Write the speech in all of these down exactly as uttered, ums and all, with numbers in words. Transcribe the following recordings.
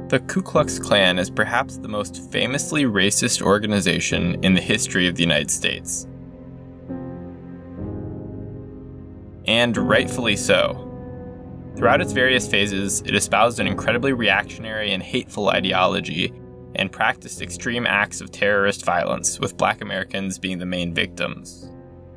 The Ku Klux Klan is perhaps the most famously racist organization in the history of the United States. And rightfully so. Throughout its various phases, it espoused an incredibly reactionary and hateful ideology and practiced extreme acts of terrorist violence, with Black Americans being the main victims.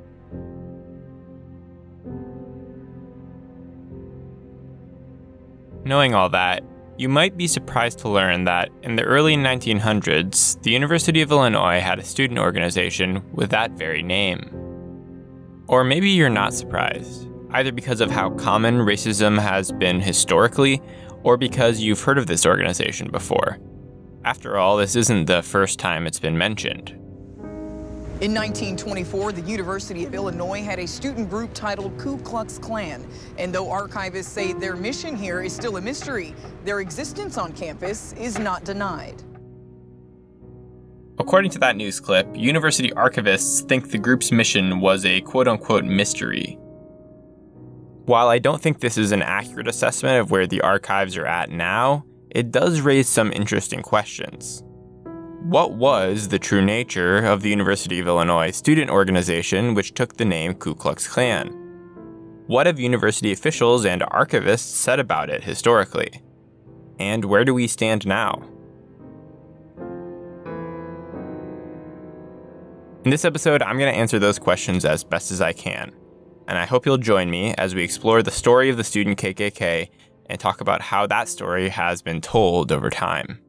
Knowing all that, you might be surprised to learn that in the early nineteen hundreds, the University of Illinois had a student organization with that very name. Or maybe you're not surprised, either because of how common racism has been historically, or because you've heard of this organization before. After all, this isn't the first time it's been mentioned. In nineteen twenty-four, the University of Illinois had a student group titled Ku Klux Klan. And though archivists say their mission here is still a mystery, their existence on campus is not denied. According to that news clip, university archivists think the group's mission was a quote-unquote mystery. While I don't think this is an accurate assessment of where the archives are at now, it does raise some interesting questions. What was the true nature of the University of Illinois student organization which took the name Ku Klux Klan? What have university officials and archivists said about it historically? And where do we stand now? In this episode, I'm going to answer those questions as best as I can, and I hope you'll join me as we explore the story of the student K K K and talk about how that story has been told over time.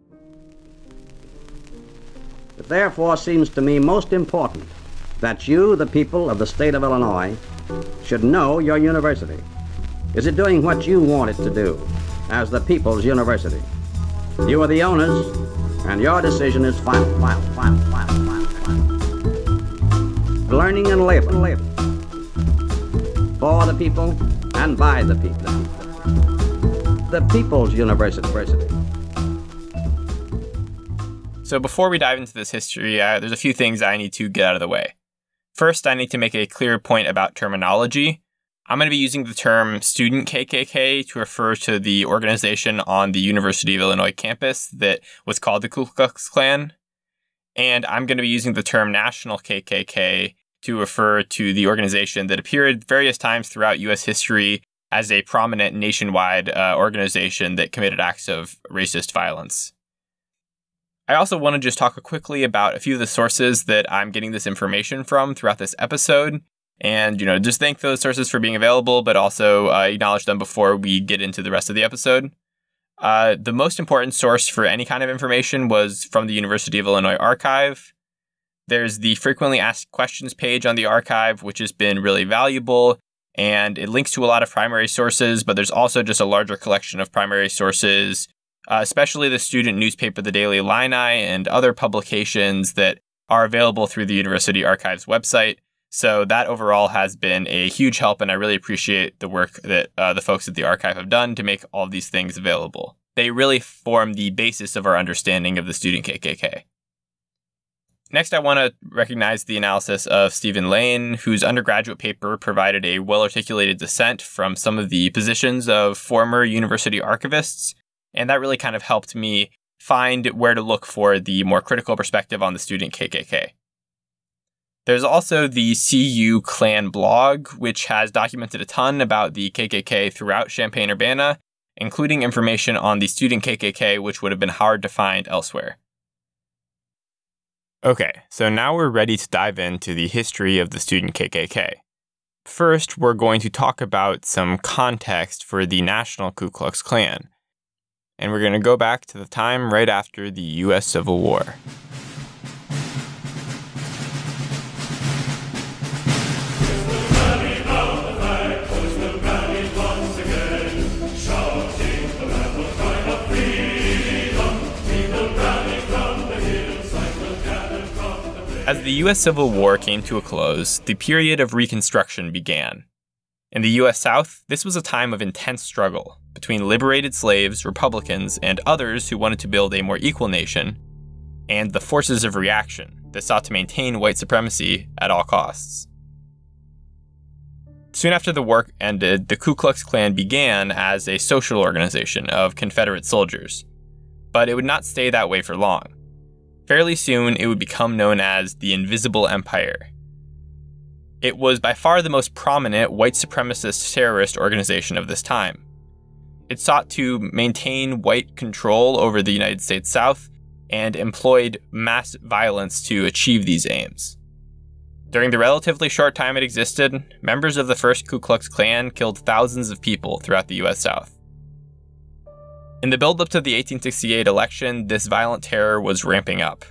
It therefore seems to me most important that you, the people of the state of Illinois, should know your university. Is it doing what you want it to do as the people's university? You are the owners, and your decision is final, final, final, final, final, final. Learning and labor, labor. For the people and by the people. The people's university. So before we dive into this history, uh, there's a few things I need to get out of the way. First, I need to make a clear point about terminology. I'm going to be using the term student K K K to refer to the organization on the University of Illinois campus that was called the Ku Klux Klan. And I'm going to be using the term national K K K to refer to the organization that appeared various times throughout U S history as a prominent nationwide uh, organization that committed acts of racist violence. I also want to just talk quickly about a few of the sources that I'm getting this information from throughout this episode. And, you know, just thank those sources for being available, but also uh, acknowledge them before we get into the rest of the episode. Uh, the most important source for any kind of information was from the University of Illinois archive. There's the frequently asked questions page on the archive, which has been really valuable. And it links to a lot of primary sources, but there's also just a larger collection of primary sources, uh, especially the student newspaper, the Daily Illini, and other publications that are available through the University Archive's website. So that overall has been a huge help, and I really appreciate the work that uh, the folks at the archive have done to make all of these things available. They really form the basis of our understanding of the student K K K. Next, I want to recognize the analysis of Stephen Lane, whose undergraduate paper provided a well-articulated dissent from some of the positions of former university archivists, and that really kind of helped me find where to look for the more critical perspective on the student K K K. There's also the C U Klan blog, which has documented a ton about the K K K throughout Champaign-Urbana, including information on the student K K K, which would have been hard to find elsewhere. Okay, so now we're ready to dive into the history of the student K K K. First, we're going to talk about some context for the National Ku Klux Klan. And we're going to go back to the time right after the U S Civil War. As the U S Civil War came to a close, the period of Reconstruction began. In the U S South, this was a time of intense struggle between liberated slaves, Republicans, and others who wanted to build a more equal nation, and the forces of reaction that sought to maintain white supremacy at all costs. Soon after the war ended, the Ku Klux Klan began as a social organization of Confederate soldiers. But it would not stay that way for long. Fairly soon, it would become known as the Invisible Empire. It was by far the most prominent white supremacist terrorist organization of this time. It sought to maintain white control over the United States South and employed mass violence to achieve these aims. During the relatively short time it existed, members of the first Ku Klux Klan killed thousands of people throughout the U S South. In the build-up to the eighteen sixty-eight election, this violent terror was ramping up.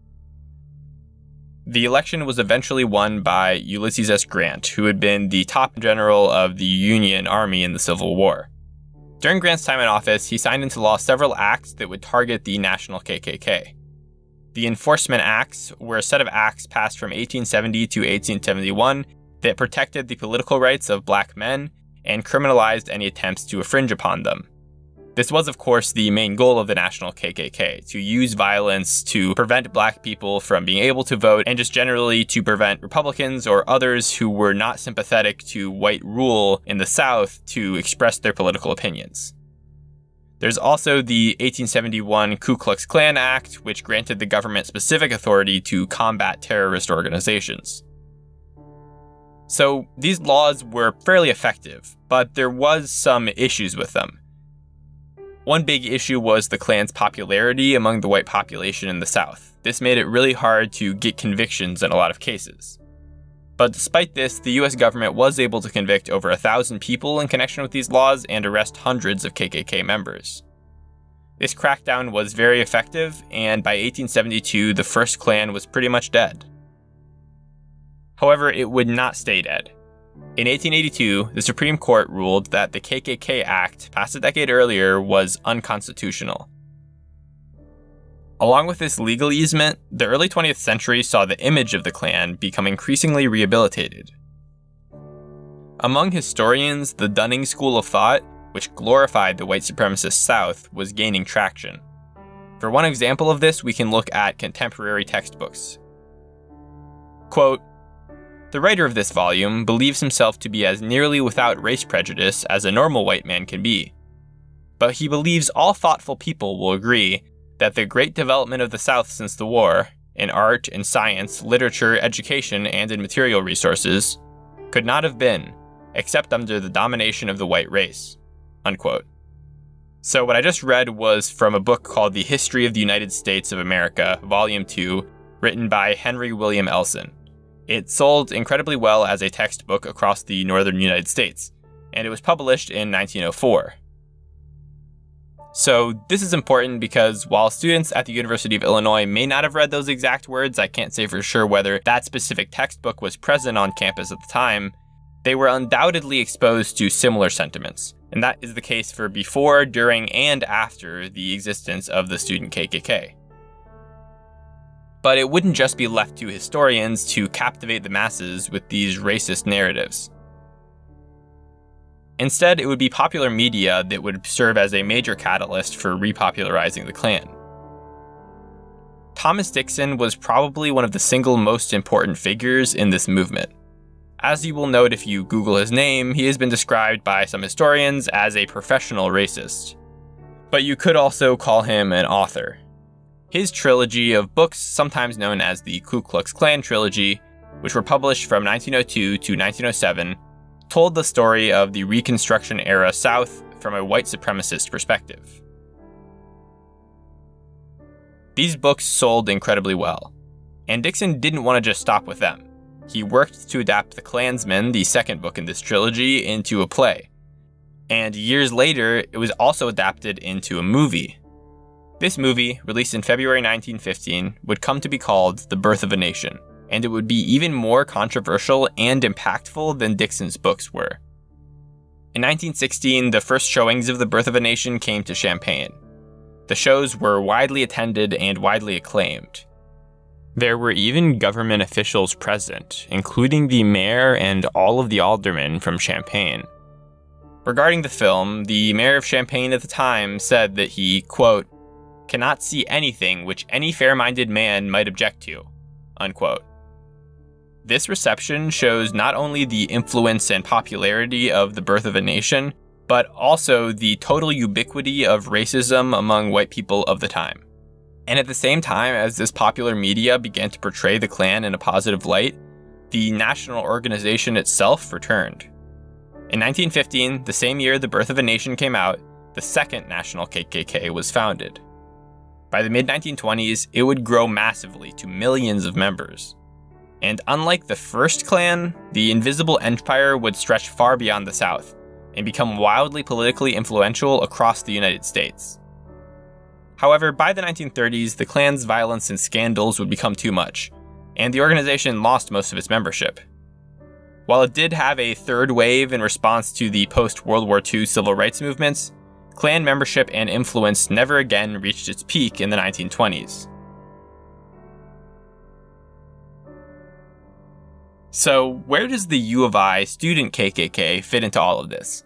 The election was eventually won by Ulysses S. Grant, who had been the top general of the Union Army in the Civil War. During Grant's time in office, he signed into law several acts that would target the national K K K. The Enforcement Acts were a set of acts passed from eighteen seventy to eighteen seventy-one that protected the political rights of black men and criminalized any attempts to infringe upon them. This was, of course, the main goal of the national K K K, to use violence to prevent black people from being able to vote and just generally to prevent Republicans or others who were not sympathetic to white rule in the South to express their political opinions. There's also the eighteen seventy-one Ku Klux Klan Act, which granted the government specific authority to combat terrorist organizations. So these laws were fairly effective, but there was some issues with them. One big issue was the Klan's popularity among the white population in the South. This made it really hard to get convictions in a lot of cases. But despite this, the U S government was able to convict over a thousand people in connection with these laws and arrest hundreds of K K K members. This crackdown was very effective, and by eighteen seventy-two, the first Klan was pretty much dead. However, it would not stay dead. In eighteen eighty-two, the Supreme Court ruled that the K K K Act, passed a decade earlier, was unconstitutional. Along with this legal easement, the early twentieth century saw the image of the Klan become increasingly rehabilitated. Among historians, the Dunning school of thought, which glorified the white supremacist South, was gaining traction. For one example of this, we can look at contemporary textbooks. Quote, "The writer of this volume believes himself to be as nearly without race prejudice as a normal white man can be. But he believes all thoughtful people will agree that the great development of the South since the war, in art, in science, literature, education, and in material resources, could not have been, except under the domination of the white race." Unquote. So what I just read was from a book called The History of the United States of America, Volume two, written by Henry William Elson. It sold incredibly well as a textbook across the northern United States, and it was published in nineteen oh four. So this is important because while students at the University of Illinois may not have read those exact words, I can't say for sure whether that specific textbook was present on campus at the time, they were undoubtedly exposed to similar sentiments. And that is the case for before, during, and after the existence of the student K K K. But it wouldn't just be left to historians to captivate the masses with these racist narratives. Instead, it would be popular media that would serve as a major catalyst for repopularizing the Klan. Thomas Dixon was probably one of the single most important figures in this movement. As you will note if you Google his name, he has been described by some historians as a professional racist. But you could also call him an author. His trilogy of books, sometimes known as the Ku Klux Klan trilogy, which were published from nineteen oh two to nineteen oh seven, told the story of the Reconstruction-era South from a white supremacist perspective. These books sold incredibly well, and Dixon didn't want to just stop with them. He worked to adapt The Klansman, the second book in this trilogy, into a play. And years later, it was also adapted into a movie. This movie, released in February nineteen fifteen, would come to be called The Birth of a Nation, and it would be even more controversial and impactful than Dixon's books were. In nineteen sixteen, the first showings of The Birth of a Nation came to Champaign. The shows were widely attended and widely acclaimed. There were even government officials present, including the mayor and all of the aldermen from Champaign. Regarding the film, the mayor of Champaign at the time said that he, quote, "cannot see anything which any fair-minded man might object to," unquote. This reception shows not only the influence and popularity of The Birth of a Nation, but also the total ubiquity of racism among white people of the time. And at the same time as this popular media began to portray the Klan in a positive light, the national organization itself returned. In nineteen fifteen, the same year The Birth of a Nation came out, the second national K K K was founded. By the mid nineteen twenties, it would grow massively to millions of members. And unlike the first Klan, the Invisible Empire would stretch far beyond the South and become wildly politically influential across the United States. However, by the nineteen thirties, the Klan's violence and scandals would become too much, and the organization lost most of its membership. While it did have a third wave in response to the post-World War Two civil rights movements, Klan membership and influence never again reached its peak in the nineteen twenties. So, where does the U of I student K K K fit into all of this?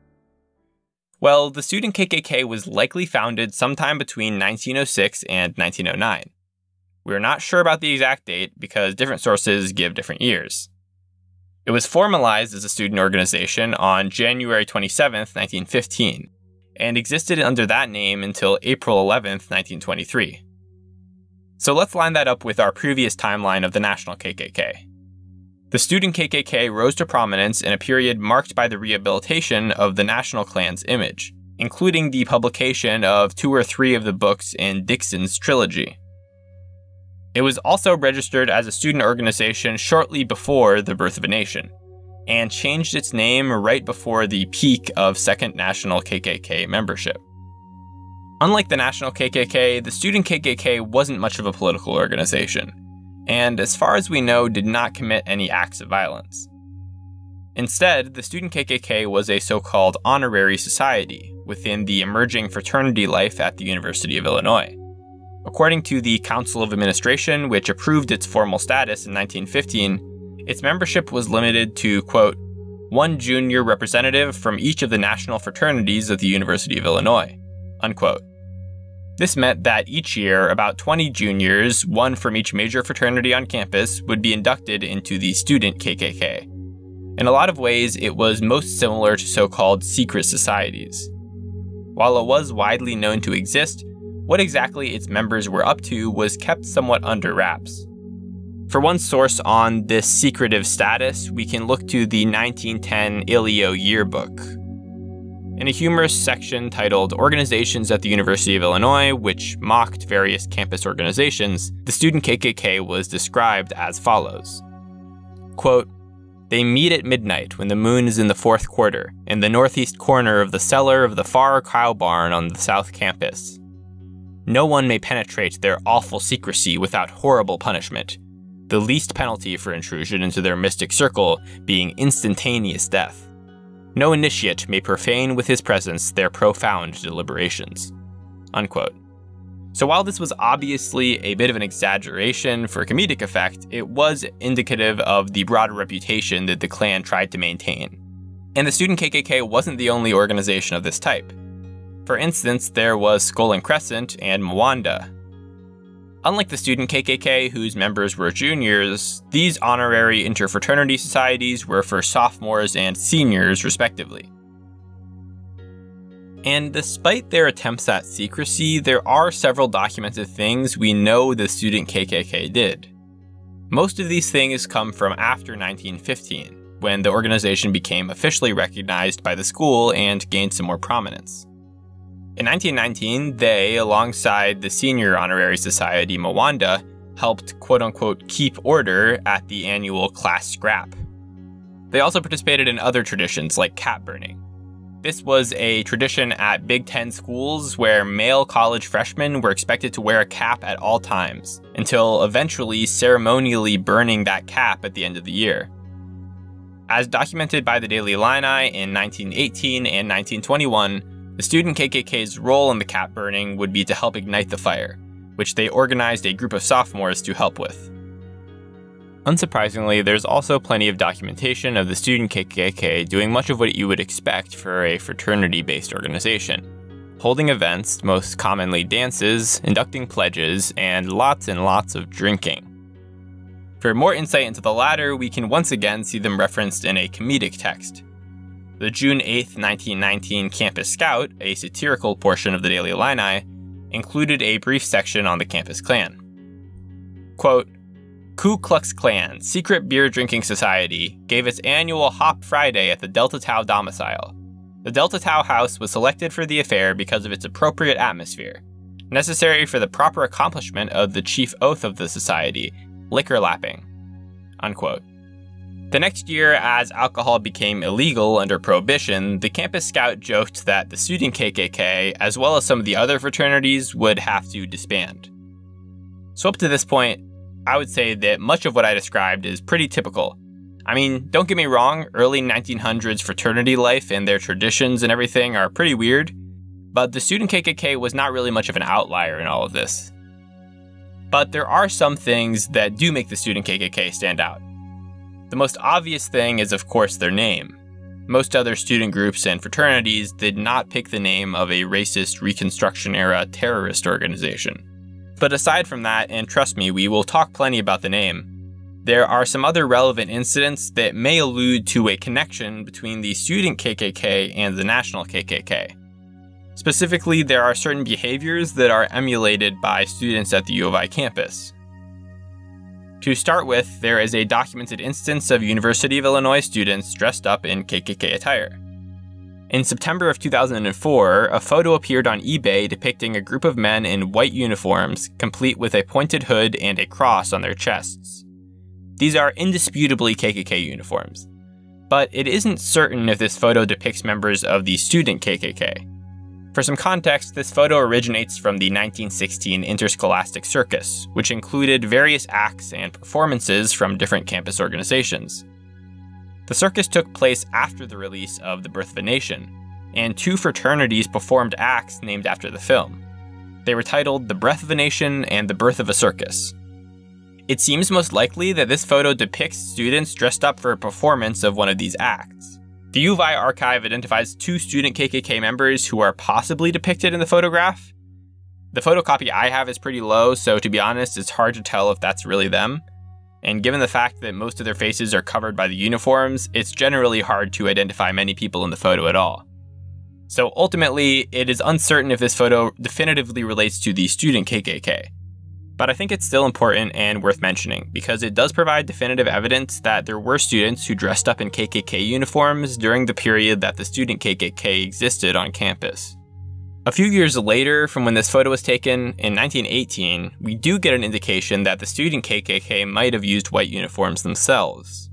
Well, the student K K K was likely founded sometime between nineteen oh six and nineteen oh nine. We're not sure about the exact date because different sources give different years. It was formalized as a student organization on January twenty-seventh, nineteen fifteen, and existed under that name until April eleventh, nineteen twenty-three. So let's line that up with our previous timeline of the national K K K. The student K K K rose to prominence in a period marked by the rehabilitation of the National Klan's image, including the publication of two or three of the books in Dixon's trilogy. It was also registered as a student organization shortly before The Birth of a Nation, and changed its name right before the peak of Second National K K K membership. Unlike the National K K K, the student K K K wasn't much of a political organization, and as far as we know, did not commit any acts of violence. Instead, the student K K K was a so-called honorary society within the emerging fraternity life at the University of Illinois. According to the Council of Administration, which approved its formal status in nineteen fifteen, its membership was limited to, quote, one junior representative from each of the national fraternities of the University of Illinois, unquote. This meant that each year, about twenty juniors, one from each major fraternity on campus, would be inducted into the student K K K. In a lot of ways, it was most similar to so-called secret societies. While it was widely known to exist, what exactly its members were up to was kept somewhat under wraps. For one source on this secretive status, we can look to the nineteen ten I L I O yearbook. In a humorous section titled Organizations at the University of Illinois, which mocked various campus organizations, the student K K K was described as follows. Quote, they meet at midnight when the moon is in the fourth quarter, in the northeast corner of the cellar of the far cow barn on the south campus. No one may penetrate their awful secrecy without horrible punishment, the least penalty for intrusion into their mystic circle being instantaneous death. No initiate may profane with his presence their profound deliberations. Unquote. So while this was obviously a bit of an exaggeration for comedic effect, it was indicative of the broader reputation that the Klan tried to maintain. And the student K K K wasn't the only organization of this type. For instance, there was Skull and Crescent and Mwanda. Unlike the student K K K, whose members were juniors, these honorary interfraternity societies were for sophomores and seniors, respectively. And despite their attempts at secrecy, there are several documented things we know the student K K K did. Most of these things come from after nineteen fifteen, when the organization became officially recognized by the school and gained some more prominence. In nineteen nineteen, they, alongside the senior honorary society Mwanda, helped quote-unquote keep order at the annual class scrap. They also participated in other traditions like cap burning. This was a tradition at Big Ten schools where male college freshmen were expected to wear a cap at all times, until eventually ceremonially burning that cap at the end of the year. As documented by the Daily Illini in nineteen eighteen and nineteen twenty-one, the student K K K's role in the cap burning would be to help ignite the fire, which they organized a group of sophomores to help with. Unsurprisingly, there's also plenty of documentation of the student K K K doing much of what you would expect for a fraternity-based organization, holding events, most commonly dances, inducting pledges, and lots and lots of drinking. For more insight into the latter, we can once again see them referenced in a comedic text. the June eighth, nineteen nineteen Campus Scout, a satirical portion of the Daily Illini, included a brief section on the Campus Klan. Quote, Ku Klux Klan, secret beer-drinking society, gave its annual Hop Friday at the Delta Tau domicile. The Delta Tau house was selected for the affair because of its appropriate atmosphere, necessary for the proper accomplishment of the chief oath of the society, liquor lapping. Unquote. The next year, as alcohol became illegal under Prohibition, the Campus Scout joked that the student K K K, as well as some of the other fraternities, would have to disband. So up to this point, I would say that much of what I described is pretty typical. I mean, don't get me wrong, early nineteen hundreds fraternity life and their traditions and everything are pretty weird, but the student K K K was not really much of an outlier in all of this. But there are some things that do make the student K K K stand out. The most obvious thing is, of course, their name. Most other student groups and fraternities did not pick the name of a racist Reconstruction-era terrorist organization. But aside from that, and trust me, we will talk plenty about the name, there are some other relevant incidents that may allude to a connection between the student K K K and the national K K K. Specifically, there are certain behaviors that are emulated by students at the U of I campus. To start with, there is a documented instance of University of Illinois students dressed up in K K K attire. In September of two thousand four, a photo appeared on eBay depicting a group of men in white uniforms, complete with a pointed hood and a cross on their chests. These are indisputably K K K uniforms, but it isn't certain if this photo depicts members of the student K K K. For some context, this photo originates from the nineteen sixteen Interscholastic Circus, which included various acts and performances from different campus organizations. The circus took place after the release of The Birth of a Nation, and two fraternities performed acts named after the film. They were titled The Breath of a Nation and The Birth of a Circus. It seems most likely that this photo depicts students dressed up for a performance of one of these acts. The U of I archive identifies two student K K K members who are possibly depicted in the photograph. The photocopy I have is pretty low, so to be honest, it's hard to tell if that's really them. And given the fact that most of their faces are covered by the uniforms, it's generally hard to identify many people in the photo at all. So ultimately, it is uncertain if this photo definitively relates to the student K K K. But I think it's still important and worth mentioning, because it does provide definitive evidence that there were students who dressed up in K K K uniforms during the period that the student K K K existed on campus. A few years later from when this photo was taken, in nineteen eighteen, we do get an indication that the student K K K might have used white uniforms themselves.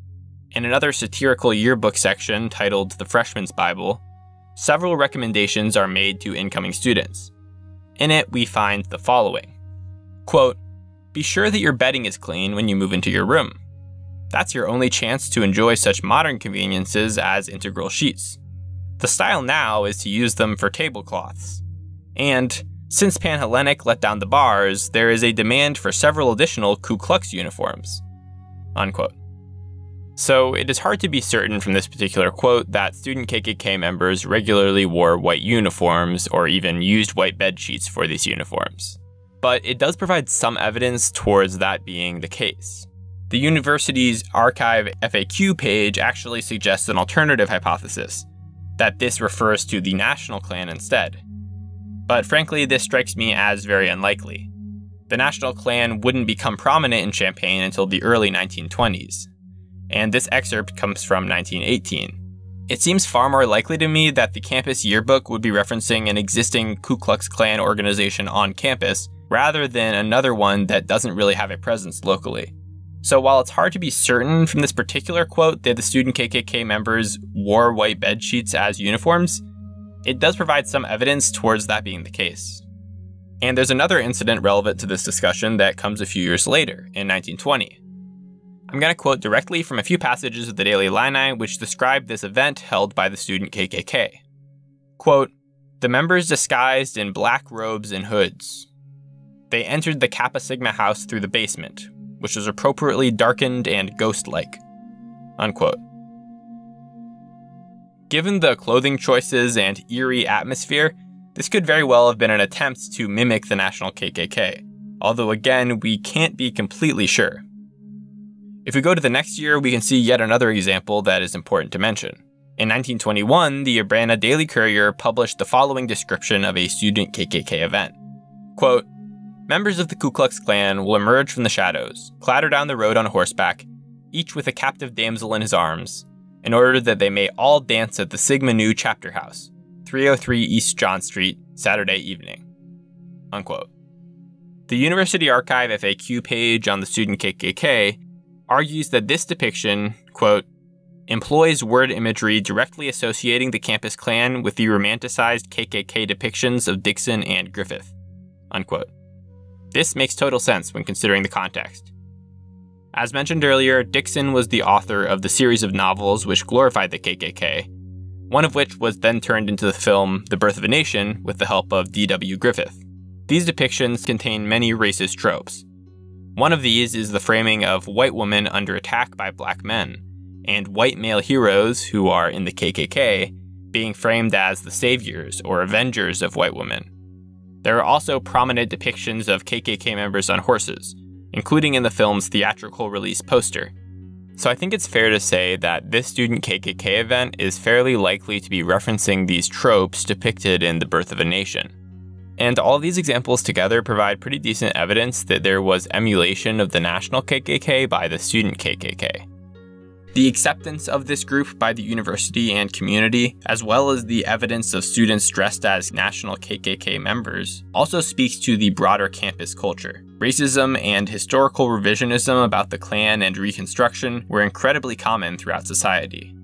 In another satirical yearbook section titled The Freshman's Bible, several recommendations are made to incoming students. In it, we find the following. Quote, be sure that your bedding is clean when you move into your room. That's your only chance to enjoy such modern conveniences as integral sheets. The style now is to use them for tablecloths. And, since Panhellenic let down the bars, there is a demand for several additional Ku Klux uniforms. Unquote. So, it is hard to be certain from this particular quote that student K K K members regularly wore white uniforms or even used white bed sheets for these uniforms. But it does provide some evidence towards that being the case. The university's archive F A Q page actually suggests an alternative hypothesis, that this refers to the National Klan instead. But frankly, this strikes me as very unlikely. The National Klan wouldn't become prominent in Champaign until the early nineteen twenties, and this excerpt comes from nineteen eighteen. It seems far more likely to me that the campus yearbook would be referencing an existing Ku Klux Klan organization on campus, rather than another one that doesn't really have a presence locally. So while it's hard to be certain from this particular quote that the student K K K members wore white bed sheets as uniforms, it does provide some evidence towards that being the case. And there's another incident relevant to this discussion that comes a few years later, in nineteen twenty. I'm going to quote directly from a few passages of the Daily Illini which describe this event held by the student K K K. Quote, the members disguised in black robes and hoods. They entered the Kappa Sigma house through the basement, which was appropriately darkened and ghost-like. Unquote. Given the clothing choices and eerie atmosphere, this could very well have been an attempt to mimic the National K K K, although again, we can't be completely sure. If we go to the next year, we can see yet another example that is important to mention. In nineteen twenty-one, the Urbana Daily Courier published the following description of a student K K K event. Quote, "Members of the Ku Klux Klan will emerge from the shadows, clatter down the road on horseback, each with a captive damsel in his arms, in order that they may all dance at the Sigma Nu Chapter House, three oh three East John Street, Saturday evening." Unquote. The University Archive F A Q page on the student K K K argues that this depiction, quote, "employs word imagery directly associating the campus Klan with the romanticized K K K depictions of Dixon and Griffith." Unquote. This makes total sense when considering the context. As mentioned earlier, Dixon was the author of the series of novels which glorified the K K K, one of which was then turned into the film The Birth of a Nation with the help of D W Griffith. These depictions contain many racist tropes. One of these is the framing of white women under attack by black men, and white male heroes, who are in the K K K, being framed as the saviors or avengers of white women. There are also prominent depictions of K K K members on horses, including in the film's theatrical release poster. So I think it's fair to say that this student K K K event is fairly likely to be referencing these tropes depicted in The Birth of a Nation. And all these examples together provide pretty decent evidence that there was emulation of the national K K K by the student K K K. The acceptance of this group by the university and community, as well as the evidence of students dressed as national K K K members, also speaks to the broader campus culture. Racism and historical revisionism about the Klan and Reconstruction were incredibly common throughout society.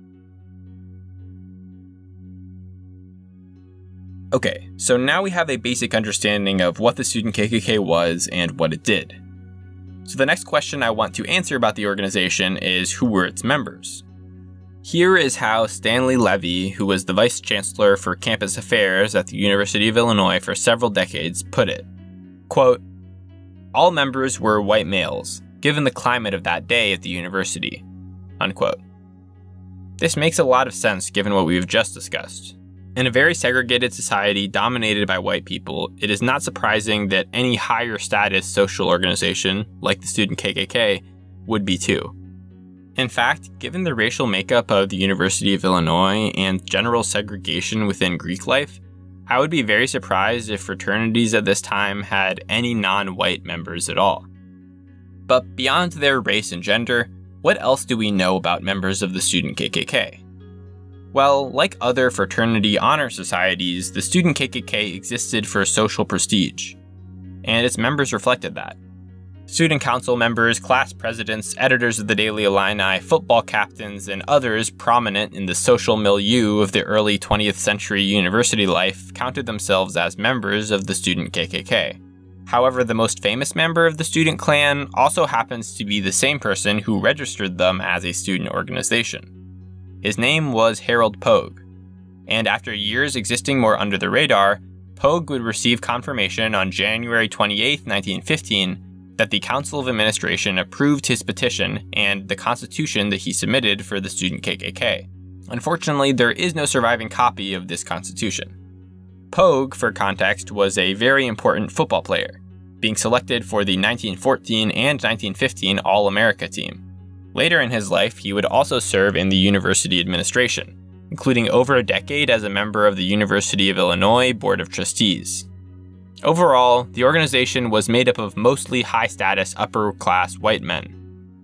Okay, so now we have a basic understanding of what the student K K K was and what it did. So the next question I want to answer about the organization is, who were its members? Here is how Stanley Levy, who was the vice chancellor for campus affairs at the University of Illinois for several decades, put it. Quote, "All members were white males, given the climate of that day at the university." Unquote. This makes a lot of sense given what we've just discussed. In a very segregated society dominated by white people, it is not surprising that any higher status social organization, like the student K K K, would be too. In fact, given the racial makeup of the University of Illinois and general segregation within Greek life, I would be very surprised if fraternities at this time had any non-white members at all. But beyond their race and gender, what else do we know about members of the student K K K? Well, like other fraternity honor societies, the student K K K existed for social prestige, and its members reflected that. Student council members, class presidents, editors of the Daily Illini, football captains, and others prominent in the social milieu of the early twentieth century university life counted themselves as members of the student K K K. However, the most famous member of the student Klan also happens to be the same person who registered them as a student organization. His name was Harold Pogue, and after years existing more under the radar, Pogue would receive confirmation on January twenty-eighth, nineteen fifteen, that the Council of Administration approved his petition and the constitution that he submitted for the student K K K. Unfortunately, there is no surviving copy of this constitution. Pogue, for context, was a very important football player, being selected for the nineteen fourteen and nineteen fifteen All-America team. Later in his life, he would also serve in the university administration, including over a decade as a member of the University of Illinois Board of Trustees. Overall, the organization was made up of mostly high-status, upper-class white men.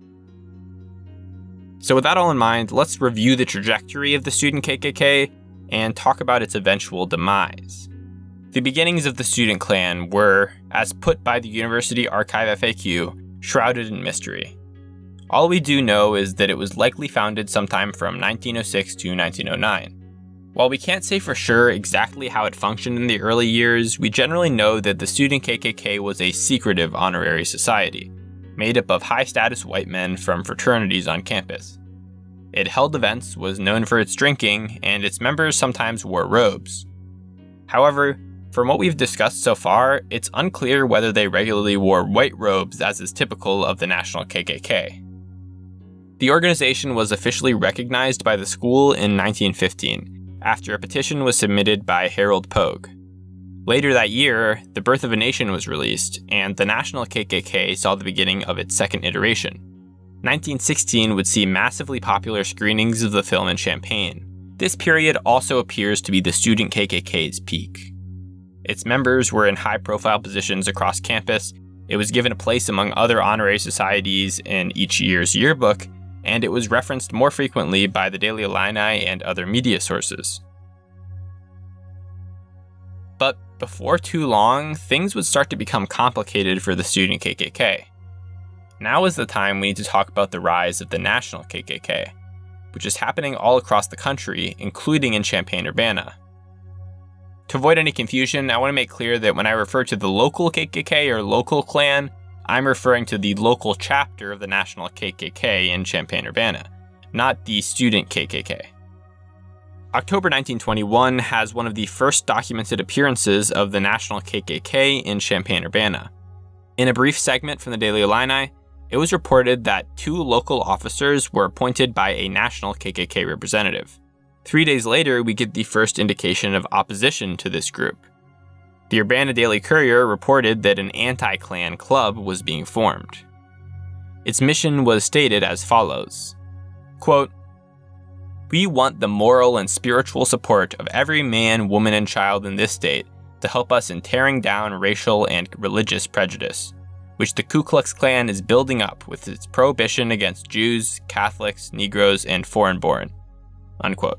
So with that all in mind, let's review the trajectory of the student K K K and talk about its eventual demise. The beginnings of the student Klan were, as put by the University Archive F A Q, shrouded in mystery. All we do know is that it was likely founded sometime from nineteen oh six to nineteen oh nine. While we can't say for sure exactly how it functioned in the early years, we generally know that the student K K K was a secretive honorary society, made up of high-status white men from fraternities on campus. It held events, was known for its drinking, and its members sometimes wore robes. However, from what we've discussed so far, it's unclear whether they regularly wore white robes as is typical of the national K K K. The organization was officially recognized by the school in nineteen fifteen, after a petition was submitted by Harold Pogue. Later that year, The Birth of a Nation was released, and the national K K K saw the beginning of its second iteration. nineteen sixteen would see massively popular screenings of the film in Champaign. This period also appears to be the student K K K's peak. Its members were in high-profile positions across campus, it was given a place among other honorary societies in each year's yearbook, and it was referenced more frequently by the Daily Illini and other media sources. But before too long, things would start to become complicated for the student K K K. Now is the time we need to talk about the rise of the national K K K, which is happening all across the country, including in Champaign-Urbana. To avoid any confusion, I want to make clear that when I refer to the local K K K or local Klan, I'm referring to the local chapter of the national K K K in Champaign-Urbana, not the student K K K. October nineteen twenty-one has one of the first documented appearances of the national K K K in Champaign-Urbana. In a brief segment from the Daily Illini, it was reported that two local officers were appointed by a national K K K representative. Three days later, we get the first indication of opposition to this group. The Urbana Daily Courier reported that an anti-Klan club was being formed. Its mission was stated as follows, quote, "We want the moral and spiritual support of every man, woman, and child in this state to help us in tearing down racial and religious prejudice, which the Ku Klux Klan is building up with its prohibition against Jews, Catholics, Negroes, and foreign-born." Unquote.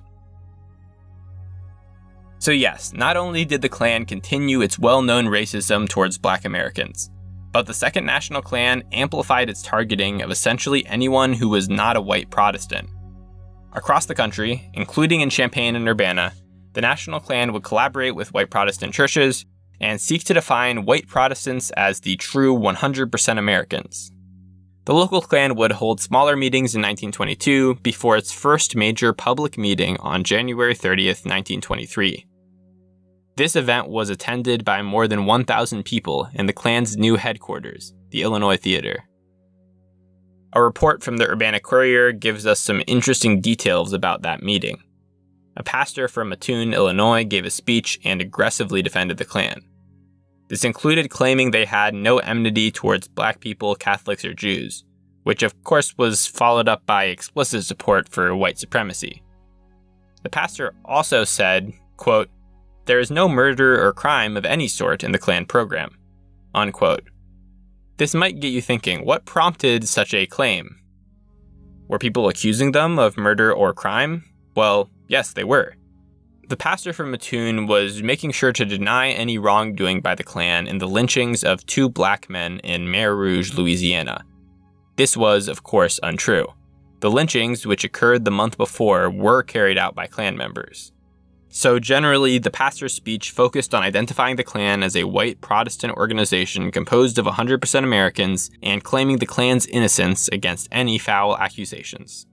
So yes, not only did the Klan continue its well-known racism towards Black Americans, but the Second National Klan amplified its targeting of essentially anyone who was not a white Protestant. Across the country, including in Champaign and Urbana, the National Klan would collaborate with white Protestant churches and seek to define white Protestants as the true one hundred percent Americans. The local Klan would hold smaller meetings in nineteen twenty-two before its first major public meeting on January thirtieth, nineteen twenty-three. This event was attended by more than one thousand people in the Klan's new headquarters, the Illinois Theater. A report from the Urbana Courier gives us some interesting details about that meeting. A pastor from Mattoon, Illinois gave a speech and aggressively defended the Klan. This included claiming they had no enmity towards Black people, Catholics, or Jews, which of course was followed up by explicit support for white supremacy. The pastor also said, quote, "There is no murder or crime of any sort in the Klan program," unquote. This might get you thinking, what prompted such a claim? Were people accusing them of murder or crime? Well, yes, they were. The pastor from Mattoon was making sure to deny any wrongdoing by the Klan in the lynchings of two Black men in Mer Rouge, Louisiana. This was, of course, untrue. The lynchings, which occurred the month before, were carried out by Klan members. So generally, the pastor's speech focused on identifying the Klan as a white Protestant organization composed of one hundred percent Americans and claiming the Klan's innocence against any foul accusations.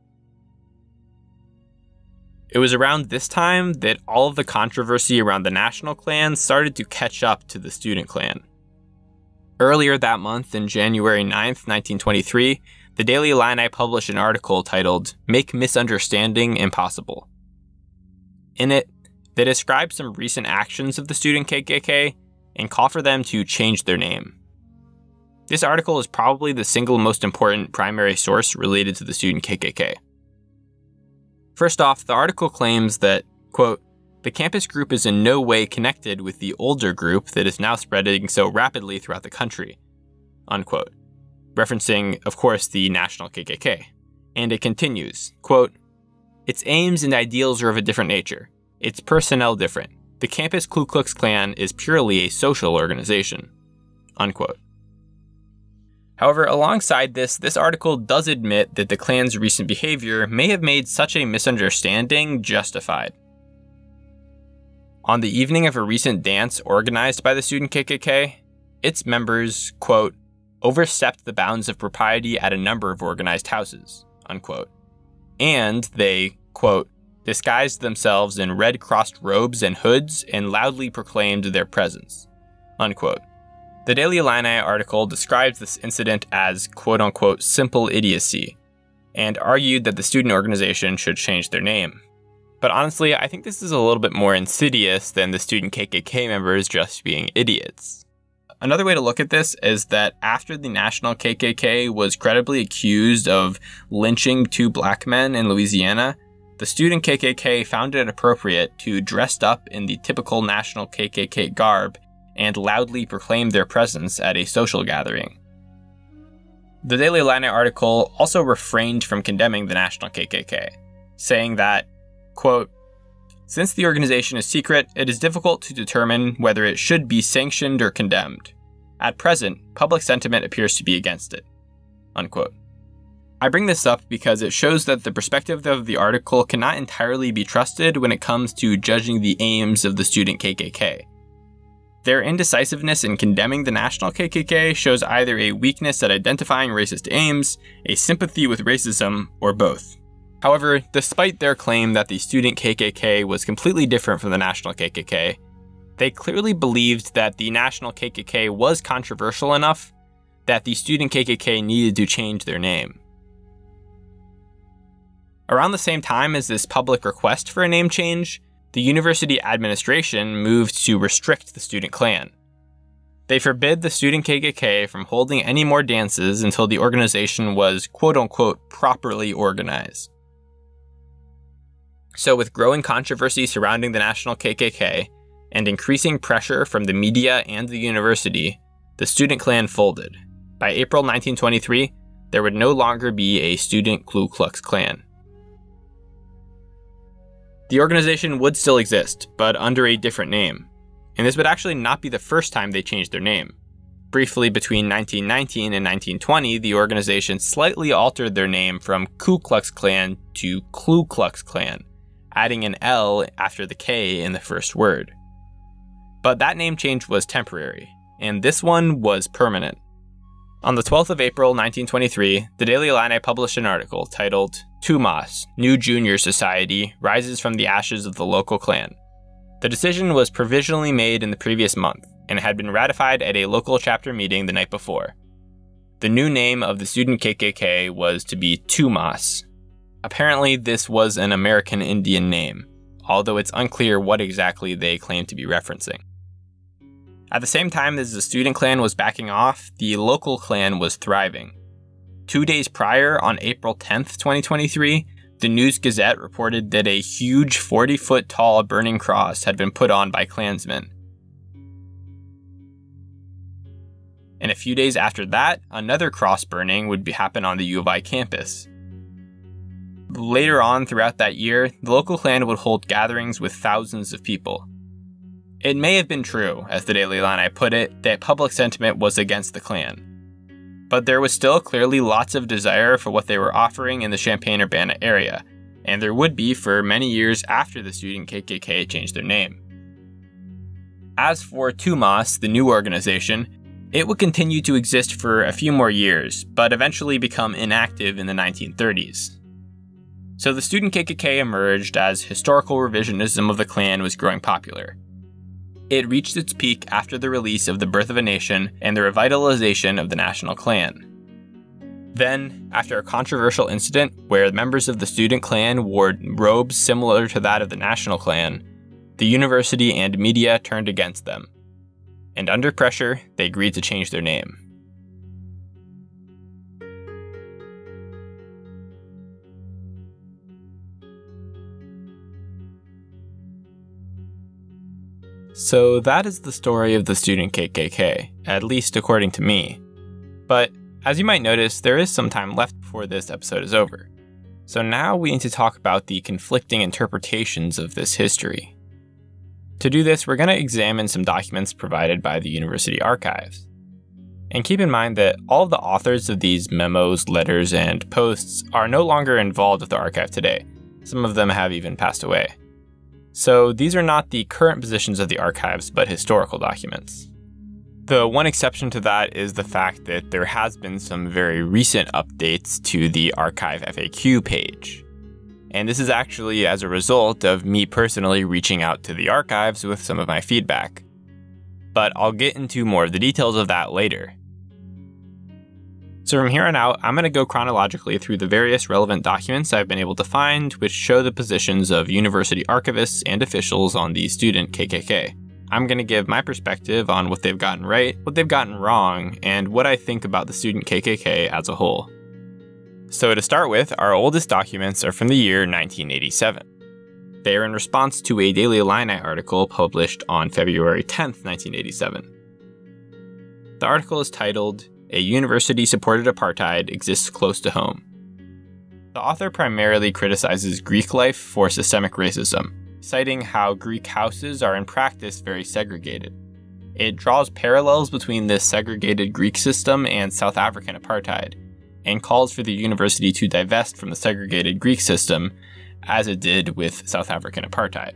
It was around this time that all of the controversy around the National Klan started to catch up to the Student Klan. Earlier that month, on January ninth, nineteen twenty-three, the Daily Illini published an article titled "Make Misunderstanding Impossible." In it, they describe some recent actions of the student K K K and call for them to change their name. This article is probably the single most important primary source related to the student K K K. First off, the article claims that, quote, "The campus group is in no way connected with the older group that is now spreading so rapidly throughout the country," unquote, referencing, of course, the national K K K. And it continues, quote, "Its aims and ideals are of a different nature. Its personnel different. The campus Ku Klux Klan is purely a social organization," unquote. However, alongside this, this article does admit that the Klan's recent behavior may have made such a misunderstanding justified. On the evening of a recent dance organized by the student K K K, its members, quote, "overstepped the bounds of propriety at a number of organized houses," unquote. And they, quote, "disguised themselves in red-crossed robes and hoods and loudly proclaimed their presence," unquote. The Daily Illini article describes this incident as quote-unquote simple idiocy and argued that the student organization should change their name. But honestly, I think this is a little bit more insidious than the student K K K members just being idiots. Another way to look at this is that after the National K K K was credibly accused of lynching two black men in Louisiana, the student K K K found it appropriate to dress up in the typical National K K K garb and loudly proclaim their presence at a social gathering. The Daily Illini article also refrained from condemning the National K K K, saying that, quote, "Since the organization is secret, it is difficult to determine whether it should be sanctioned or condemned. At present, public sentiment appears to be against it." Unquote. I bring this up because it shows that the perspective of the article cannot entirely be trusted when it comes to judging the aims of the student K K K. Their indecisiveness in condemning the National K K K shows either a weakness at identifying racist aims, a sympathy with racism, or both. However, despite their claim that the student K K K was completely different from the National K K K, they clearly believed that the National K K K was controversial enough that the student K K K needed to change their name. Around the same time as this public request for a name change, the university administration moved to restrict the student Klan. They forbid the student K K K from holding any more dances until the organization was quote-unquote properly organized. So with growing controversy surrounding the National K K K and increasing pressure from the media and the university, the student Klan folded. By April nineteen twenty-three, there would no longer be a student Ku Klux Klan. The organization would still exist, but under a different name. And this would actually not be the first time they changed their name. Briefly, between nineteen nineteen and nineteen twenty, the organization slightly altered their name from Ku Klux Klan to Klu Klux Klan, adding an L after the K in the first word. But that name change was temporary, and this one was permanent. On the twelfth of April nineteen twenty-three, the Daily Illini published an article titled, "Tumas, New Junior Society, Rises from the Ashes of the Local Klan." The decision was provisionally made in the previous month, and had been ratified at a local chapter meeting the night before. The new name of the student K K K was to be Tumas. Apparently, this was an American Indian name, although it's unclear what exactly they claim to be referencing. At the same time as the student Klan was backing off, the local Klan was thriving. Two days prior, on April tenth, twenty twenty-three, the News Gazette reported that a huge forty-foot tall burning cross had been put on by Klansmen. And a few days after that, another cross burning would be happen on the U of I campus. Later on throughout that year, the local Klan would hold gatherings with thousands of people. It may have been true, as the Daily Illini put it, that public sentiment was against the Klan. But there was still clearly lots of desire for what they were offering in the Champaign-Urbana area, and there would be for many years after the student K K K changed their name. As for Tumas, the new organization, it would continue to exist for a few more years, but eventually become inactive in the nineteen thirties. So the student K K K emerged as historical revisionism of the Klan was growing popular. It reached its peak after the release of The Birth of a Nation and the revitalization of the National Klan. Then, after a controversial incident where members of the student Klan wore robes similar to that of the National Klan, the university and media turned against them. And under pressure, they agreed to change their name. So that is the story of the student K K K, at least according to me. But as you might notice, there is some time left before this episode is over. So now we need to talk about the conflicting interpretations of this history. To do this, we're going to examine some documents provided by the university archives. And keep in mind that all of the authors of these memos, letters, and posts are no longer involved with the archive today. Some of them have even passed away. So these are not the current positions of the archives, but historical documents. The one exception to that is the fact that there has been some very recent updates to the archive F A Q page. And this is actually as a result of me personally reaching out to the archives with some of my feedback. But I'll get into more of the details of that later. So from here on out, I'm going to go chronologically through the various relevant documents I've been able to find which show the positions of university archivists and officials on the student K K K. I'm going to give my perspective on what they've gotten right, what they've gotten wrong, and what I think about the student K K K as a whole. So to start with, our oldest documents are from the year nineteen eighty-seven. They are in response to a Daily Illini article published on February tenth, nineteen eighty-seven. The article is titled, "A University-Supported Apartheid Exists Close to Home." The author primarily criticizes Greek life for systemic racism, citing how Greek houses are in practice very segregated. It draws parallels between this segregated Greek system and South African apartheid, and calls for the university to divest from the segregated Greek system, as it did with South African apartheid.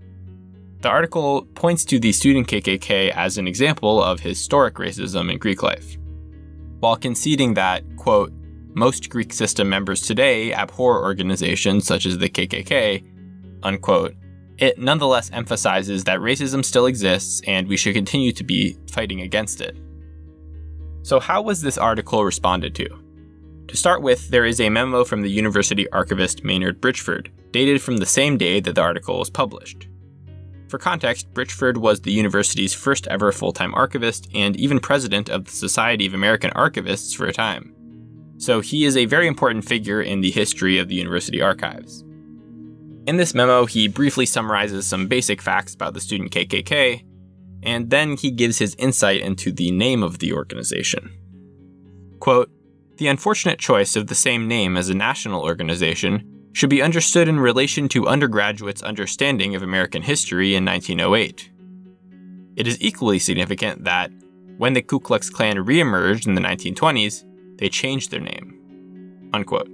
The article points to the student K K K as an example of historic racism in Greek life, while conceding that, quote, "most Greek system members today abhor organizations such as the K K K," unquote. It nonetheless emphasizes that racism still exists and we should continue to be fighting against it. So how was this article responded to? To start with, there is a memo from the university archivist Maynard Bridgeford, dated from the same day that the article was published. For context, Bridgeford was the university's first ever full-time archivist and even president of the Society of American Archivists for a time. So he is a very important figure in the history of the university archives. In this memo, he briefly summarizes some basic facts about the student K K K, and then he gives his insight into the name of the organization. Quote, "The unfortunate choice of the same name as a national organization should be understood in relation to undergraduates' understanding of American history in nineteen oh eight. It is equally significant that, when the Ku Klux Klan reemerged in the nineteen twenties, they changed their name." Unquote.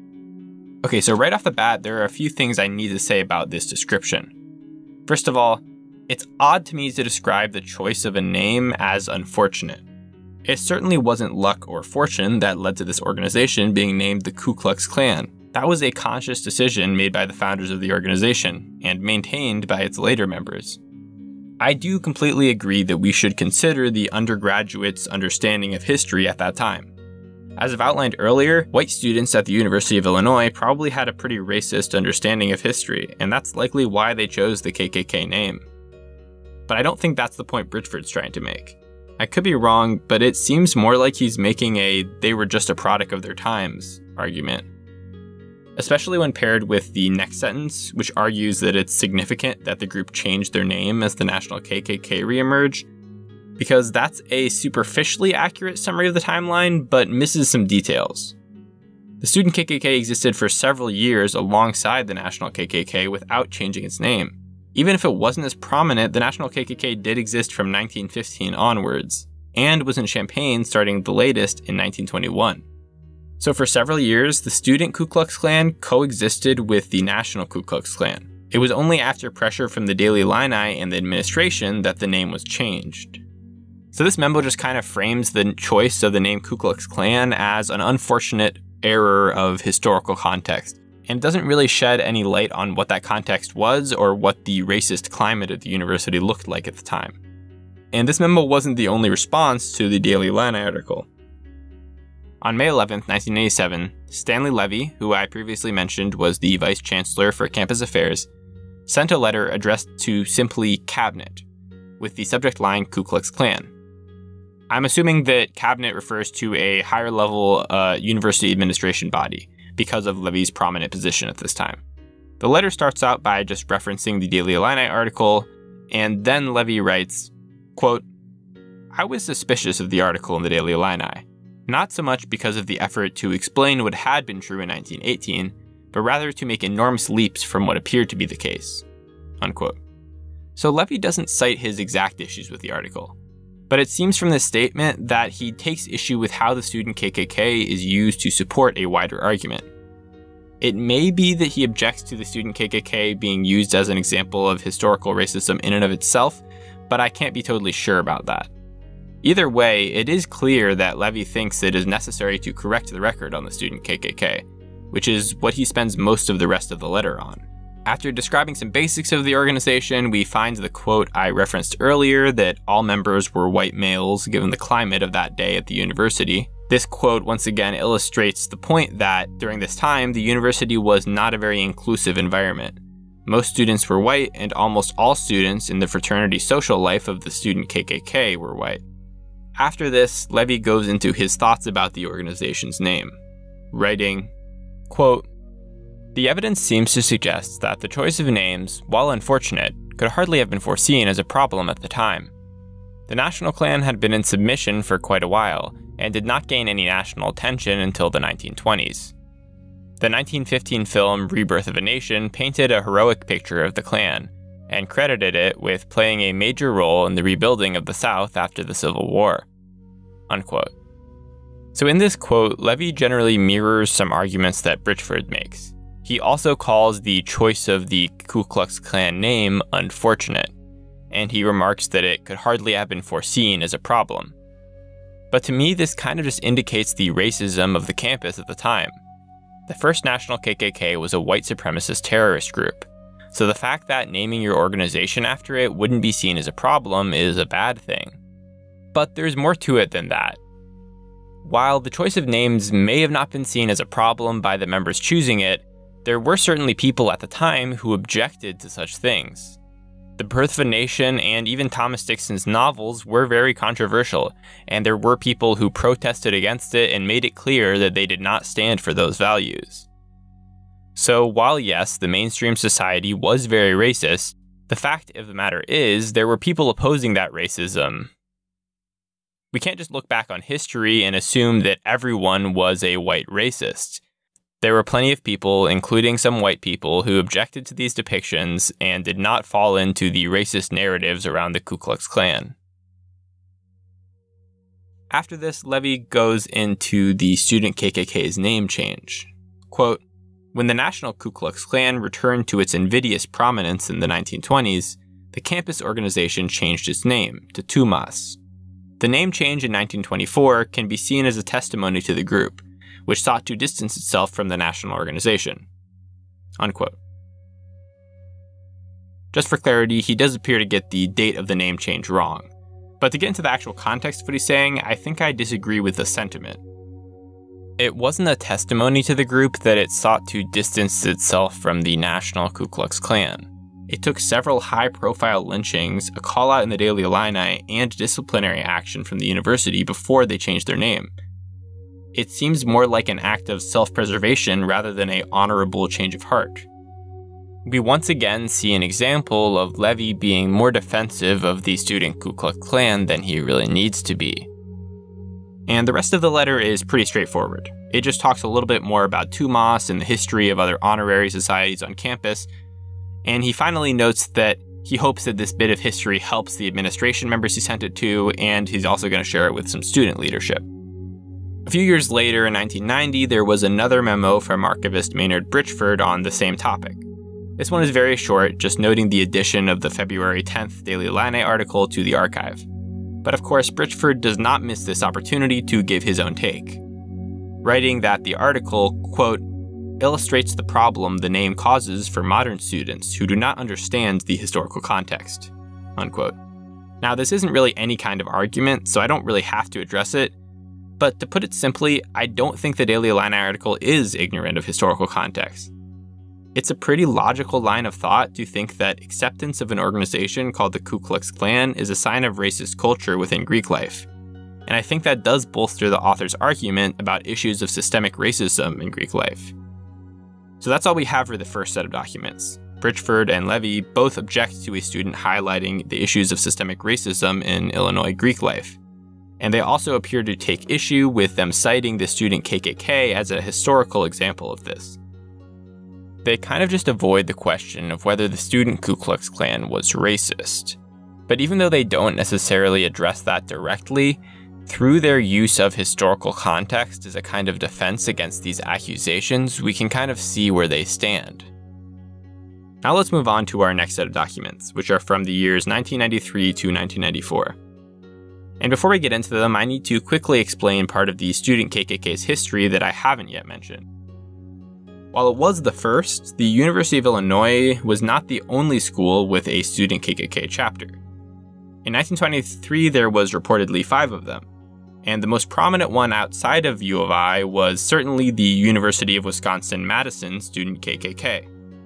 Okay, so right off the bat, there are a few things I need to say about this description. First of all, it's odd to me to describe the choice of a name as unfortunate. It certainly wasn't luck or fortune that led to this organization being named the Ku Klux Klan. That was a conscious decision made by the founders of the organization, and maintained by its later members. I do completely agree that we should consider the undergraduates' understanding of history at that time. As I've outlined earlier, white students at the University of Illinois probably had a pretty racist understanding of history, and that's likely why they chose the K K K name. But I don't think that's the point Bridgeford's trying to make. I could be wrong, but it seems more like he's making a "they were just a product of their times" argument. Especially when paired with the next sentence, which argues that it's significant that the group changed their name as the National K K K reemerged, because that's a superficially accurate summary of the timeline, but misses some details. The student K K K existed for several years alongside the National K K K without changing its name. Even if it wasn't as prominent, the National K K K did exist from nineteen fifteen onwards, and was in Champaign starting the latest in nineteen twenty-one. So for several years, the student Ku Klux Klan coexisted with the National Ku Klux Klan. It was only after pressure from the Daily Illini and the administration that the name was changed. So this memo just kind of frames the choice of the name Ku Klux Klan as an unfortunate error of historical context, and doesn't really shed any light on what that context was or what the racist climate at the university looked like at the time. And this memo wasn't the only response to the Daily Illini article. On May eleventh, nineteen eighty-seven, Stanley Levy, who I previously mentioned was the Vice Chancellor for Campus Affairs, sent a letter addressed to simply Cabinet, with the subject line Ku Klux Klan. I'm assuming that Cabinet refers to a higher level uh, university administration body, because of Levy's prominent position at this time. The letter starts out by just referencing the Daily Illini article, and then Levy writes, quote, "I was suspicious of the article in the Daily Illini, not so much because of the effort to explain what had been true in nineteen eighteen, but rather to make enormous leaps from what appeared to be the case." Unquote. So Levy doesn't cite his exact issues with the article, but it seems from this statement that he takes issue with how the student K K K is used to support a wider argument. It may be that he objects to the student K K K being used as an example of historical racism in and of itself, but I can't be totally sure about that. Either way, it is clear that Levy thinks it is necessary to correct the record on the student K K K, which is what he spends most of the rest of the letter on. After describing some basics of the organization, we find the quote I referenced earlier that all members were white males given the climate of that day at the university. This quote once again illustrates the point that during this time, the university was not a very inclusive environment. Most students were white, and almost all students in the fraternity social life of the student K K K were white. After this, Levy goes into his thoughts about the organization's name, writing, quote, "The evidence seems to suggest that the choice of names, while unfortunate, could hardly have been foreseen as a problem at the time. The National Klan had been in submission for quite a while, and did not gain any national attention until the nineteen twenties. The nineteen fifteen film Rebirth of a Nation painted a heroic picture of the Klan, and credited it with playing a major role in the rebuilding of the South after the Civil War." Unquote. So in this quote, Levy generally mirrors some arguments that Britchford makes. He also calls the choice of the Ku Klux Klan name unfortunate, and he remarks that it could hardly have been foreseen as a problem. But to me, this kind of just indicates the racism of the campus at the time. The first national K K K was a white supremacist terrorist group, so the fact that naming your organization after it wouldn't be seen as a problem is a bad thing. But there's more to it than that. While the choice of names may have not been seen as a problem by the members choosing it, there were certainly people at the time who objected to such things. The Birth of a Nation and even Thomas Dixon's novels were very controversial, and there were people who protested against it and made it clear that they did not stand for those values. So while yes, the mainstream society was very racist, the fact of the matter is there were people opposing that racism. We can't just look back on history and assume that everyone was a white racist. There were plenty of people, including some white people, who objected to these depictions and did not fall into the racist narratives around the Ku Klux Klan. After this, Levy goes into the student K K K's name change. Quote, "When the National Ku Klux Klan returned to its invidious prominence in the nineteen twenties, the campus organization changed its name to T U M A S. The name change in nineteen twenty-four can be seen as a testimony to the group, which sought to distance itself from the national organization." Unquote. Just for clarity, he does appear to get the date of the name change wrong. But to get into the actual context of what he's saying, I think I disagree with the sentiment. It wasn't a testimony to the group that it sought to distance itself from the national Ku Klux Klan. It took several high-profile lynchings, a call-out in the Daily Illini, and disciplinary action from the university before they changed their name. It seems more like an act of self-preservation rather than an honorable change of heart. We once again see an example of Levy being more defensive of the student Ku Klux Klan than he really needs to be. And the rest of the letter is pretty straightforward. It just talks a little bit more about T U M A S and the history of other honorary societies on campus, and he finally notes that he hopes that this bit of history helps the administration members he sent it to, and he's also going to share it with some student leadership. A few years later, in nineteen ninety, there was another memo from archivist Maynard Britchford on the same topic. This one is very short, just noting the addition of the February tenth Daily Illini article to the archive. But of course, Britchford does not miss this opportunity to give his own take, writing that the article, quote, "illustrates the problem the name causes for modern students who do not understand the historical context," unquote. Now, this isn't really any kind of argument, so I don't really have to address it. But to put it simply, I don't think the Daily Illini article is ignorant of historical context. It's a pretty logical line of thought to think that acceptance of an organization called the Ku Klux Klan is a sign of racist culture within Greek life. And I think that does bolster the author's argument about issues of systemic racism in Greek life. So that's all we have for the first set of documents. Britchford and Levy both object to a student highlighting the issues of systemic racism in Illinois Greek life. And they also appear to take issue with them citing the student K K K as a historical example of this. They kind of just avoid the question of whether the student Ku Klux Klan was racist. But even though they don't necessarily address that directly, through their use of historical context as a kind of defense against these accusations, we can kind of see where they stand. Now let's move on to our next set of documents, which are from the years nineteen ninety-three to nineteen ninety-four. And before we get into them, I need to quickly explain part of the student K K K's history that I haven't yet mentioned. While it was the first, the University of Illinois was not the only school with a student K K K chapter. In nineteen twenty-three, there was reportedly five of them, and the most prominent one outside of U of I was certainly the University of Wisconsin-Madison student K K K.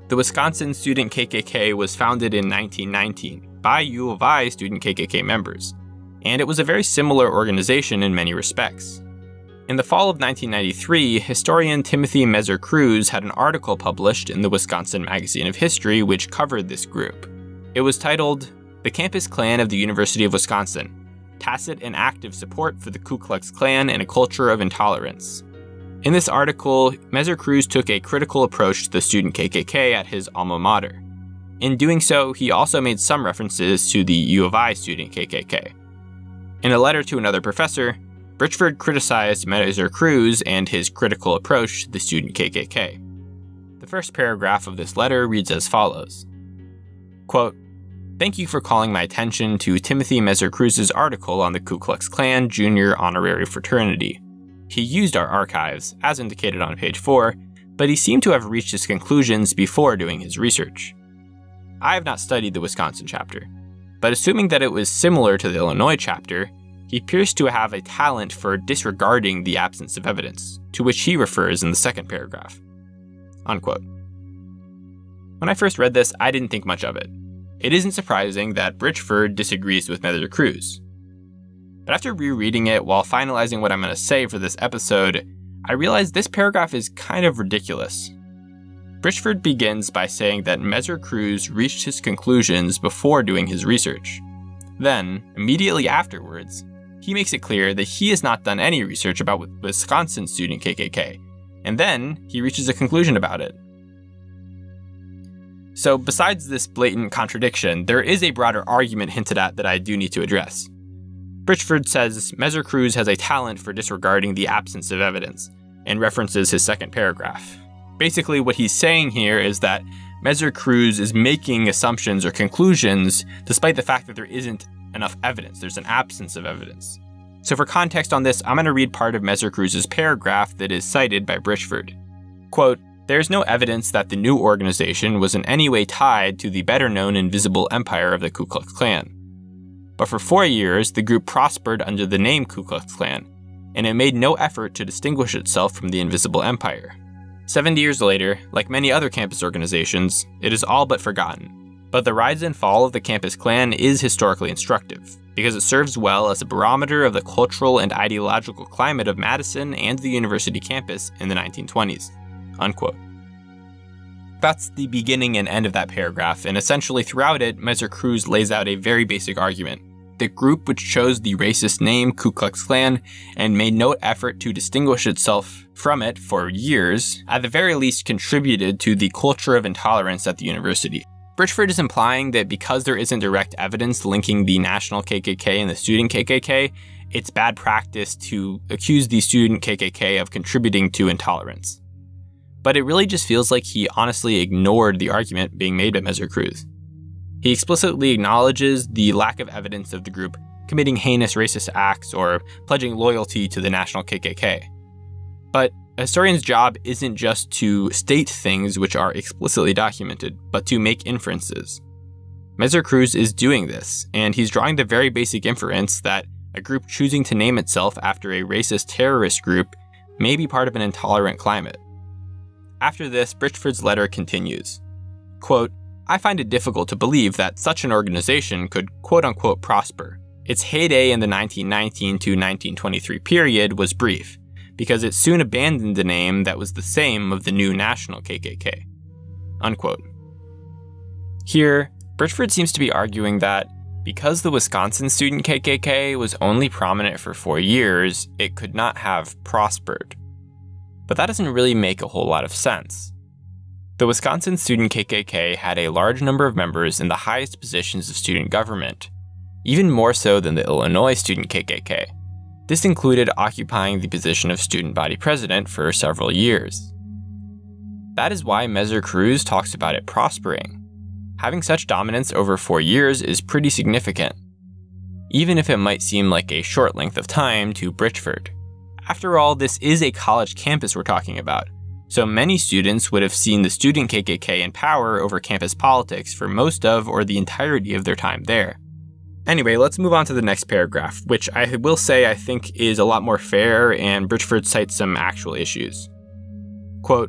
the Wisconsin Student K K K was founded in nineteen nineteen by U of I student K K K members, and it was a very similar organization in many respects. In the fall of nineteen ninety-three, historian Timothy Meser-Cruz had an article published in the Wisconsin Magazine of History which covered this group. It was titled, "The Campus Klan of the University of Wisconsin: Tacit and Active Support for the Ku Klux Klan and a Culture of Intolerance." In this article, Meser-Cruz took a critical approach to the student K K K at his alma mater. In doing so, he also made some references to the U of I student K K K. In a letter to another professor, Britchford criticized Meser-Cruz and his critical approach to the student K K K. The first paragraph of this letter reads as follows. Quote, "Thank you for calling my attention to Timothy Meser-Cruz's article on the Ku Klux Klan Junior Honorary Fraternity. He used our archives, as indicated on page four, but he seemed to have reached his conclusions before doing his research. I have not studied the Wisconsin chapter, but assuming that it was similar to the Illinois chapter, he appears to have a talent for disregarding the absence of evidence, to which he refers in the second paragraph." Unquote. When I first read this, I didn't think much of it. It isn't surprising that Britchford disagrees with Meser-Cruz. But after rereading it while finalizing what I'm going to say for this episode, I realized this paragraph is kind of ridiculous. Britchford begins by saying that Meser-Cruz reached his conclusions before doing his research. Then, immediately afterwards, he makes it clear that he has not done any research about Wisconsin student K K K, and then he reaches a conclusion about it. So besides this blatant contradiction, there is a broader argument hinted at that I do need to address. Britchford says Meser-Cruz has a talent for disregarding the absence of evidence, and references his second paragraph. Basically, what he's saying here is that Meser-Cruz is making assumptions or conclusions despite the fact that there isn't enough evidence. There's an absence of evidence. So for context on this, I'm going to read part of Meser-Cruz's paragraph that is cited by Britchford. Quote, "There is no evidence that the new organization was in any way tied to the better-known invisible empire of the Ku Klux Klan. But for four years, the group prospered under the name Ku Klux Klan, and it made no effort to distinguish itself from the invisible empire. Seventy years later, like many other campus organizations, it is all but forgotten. But the rise and fall of the campus Klan is historically instructive, because it serves well as a barometer of the cultural and ideological climate of Madison and the university campus in the nineteen twenties. Unquote. That's the beginning and end of that paragraph, and essentially throughout it, Meser-Cruz lays out a very basic argument. The group which chose the racist name Ku Klux Klan and made no effort to distinguish itself from it for years, at the very least contributed to the culture of intolerance at the university. Britchford is implying that because there isn't direct evidence linking the national K K K and the student K K K, it's bad practice to accuse the student K K K of contributing to intolerance. But it really just feels like he honestly ignored the argument being made by Meser-Cruz. He explicitly acknowledges the lack of evidence of the group committing heinous racist acts or pledging loyalty to the national K K K. But a historian's job isn't just to state things which are explicitly documented, but to make inferences. Meser-Cruz is doing this, and he's drawing the very basic inference that a group choosing to name itself after a racist terrorist group may be part of an intolerant climate. After this, Britchford's letter continues. Quote, "I find it difficult to believe that such an organization could quote-unquote prosper. Its heyday in the nineteen nineteen to nineteen twenty-three period was brief, because it soon abandoned the name that was the same of the new national K K K." Unquote. Here, Britchford seems to be arguing that because the Wisconsin student K K K was only prominent for four years, it could not have prospered. But that doesn't really make a whole lot of sense. The Wisconsin student K K K had a large number of members in the highest positions of student government, even more so than the Illinois student K K K. This included occupying the position of student body president for several years. That is why Meser-Cruz talks about it prospering. Having such dominance over four years is pretty significant, even if it might seem like a short length of time to Britchford. After all, this is a college campus we're talking about, so many students would have seen the student K K K in power over campus politics for most of or the entirety of their time there. Anyway, let's move on to the next paragraph, which I will say I think is a lot more fair, and Britchford cites some actual issues. Quote,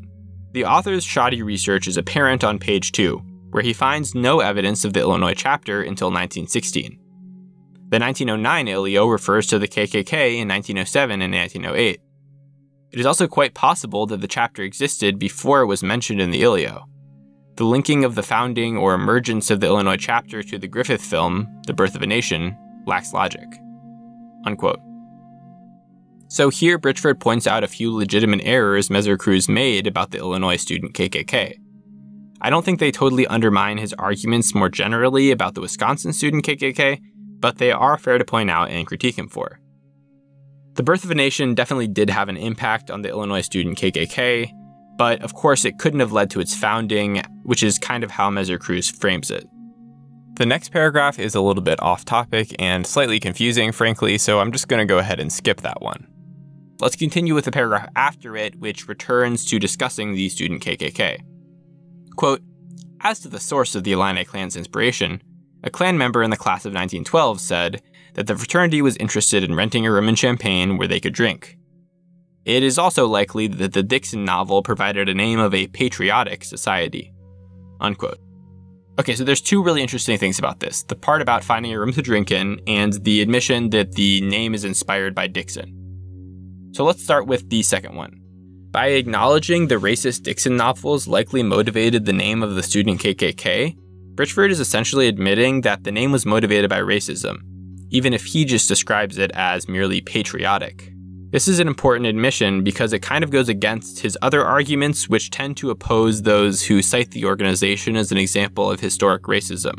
The author's shoddy research is apparent on page two, where he finds no evidence of the Illinois chapter until nineteen sixteen. The nineteen oh nine I L I O refers to the K K K in nineteen oh seven and nineteen oh eight. It is also quite possible that the chapter existed before it was mentioned in the I L I O. The linking of the founding or emergence of the Illinois chapter to the Griffith film, The Birth of a Nation, lacks logic." Unquote. So here Britchford points out a few legitimate errors Messer-Cruz made about the Illinois student K K K. I don't think they totally undermine his arguments more generally about the Wisconsin student K K K, but they are fair to point out and critique him for. The Birth of a Nation definitely did have an impact on the Illinois student K K K, but of course it couldn't have led to its founding, which is kind of how Messer-Cruz frames it. The next paragraph is a little bit off topic and slightly confusing, frankly, so I'm just going to go ahead and skip that one. Let's continue with the paragraph after it, which returns to discussing the student K K K. Quote, "As to the source of the Illini Klan's inspiration, a Klan member in the class of nineteen twelve said that the fraternity was interested in renting a room in Champaign where they could drink. It is also likely that the Dixon novel provided a name of a patriotic society." Unquote. Okay, so there's two really interesting things about this. The part about finding a room to drink in, and the admission that the name is inspired by Dixon. So let's start with the second one. By acknowledging the racist Dixon novels likely motivated the name of the student K K K, Britchford is essentially admitting that the name was motivated by racism, even if he just describes it as merely patriotic. This is an important admission because it kind of goes against his other arguments, which tend to oppose those who cite the organization as an example of historic racism.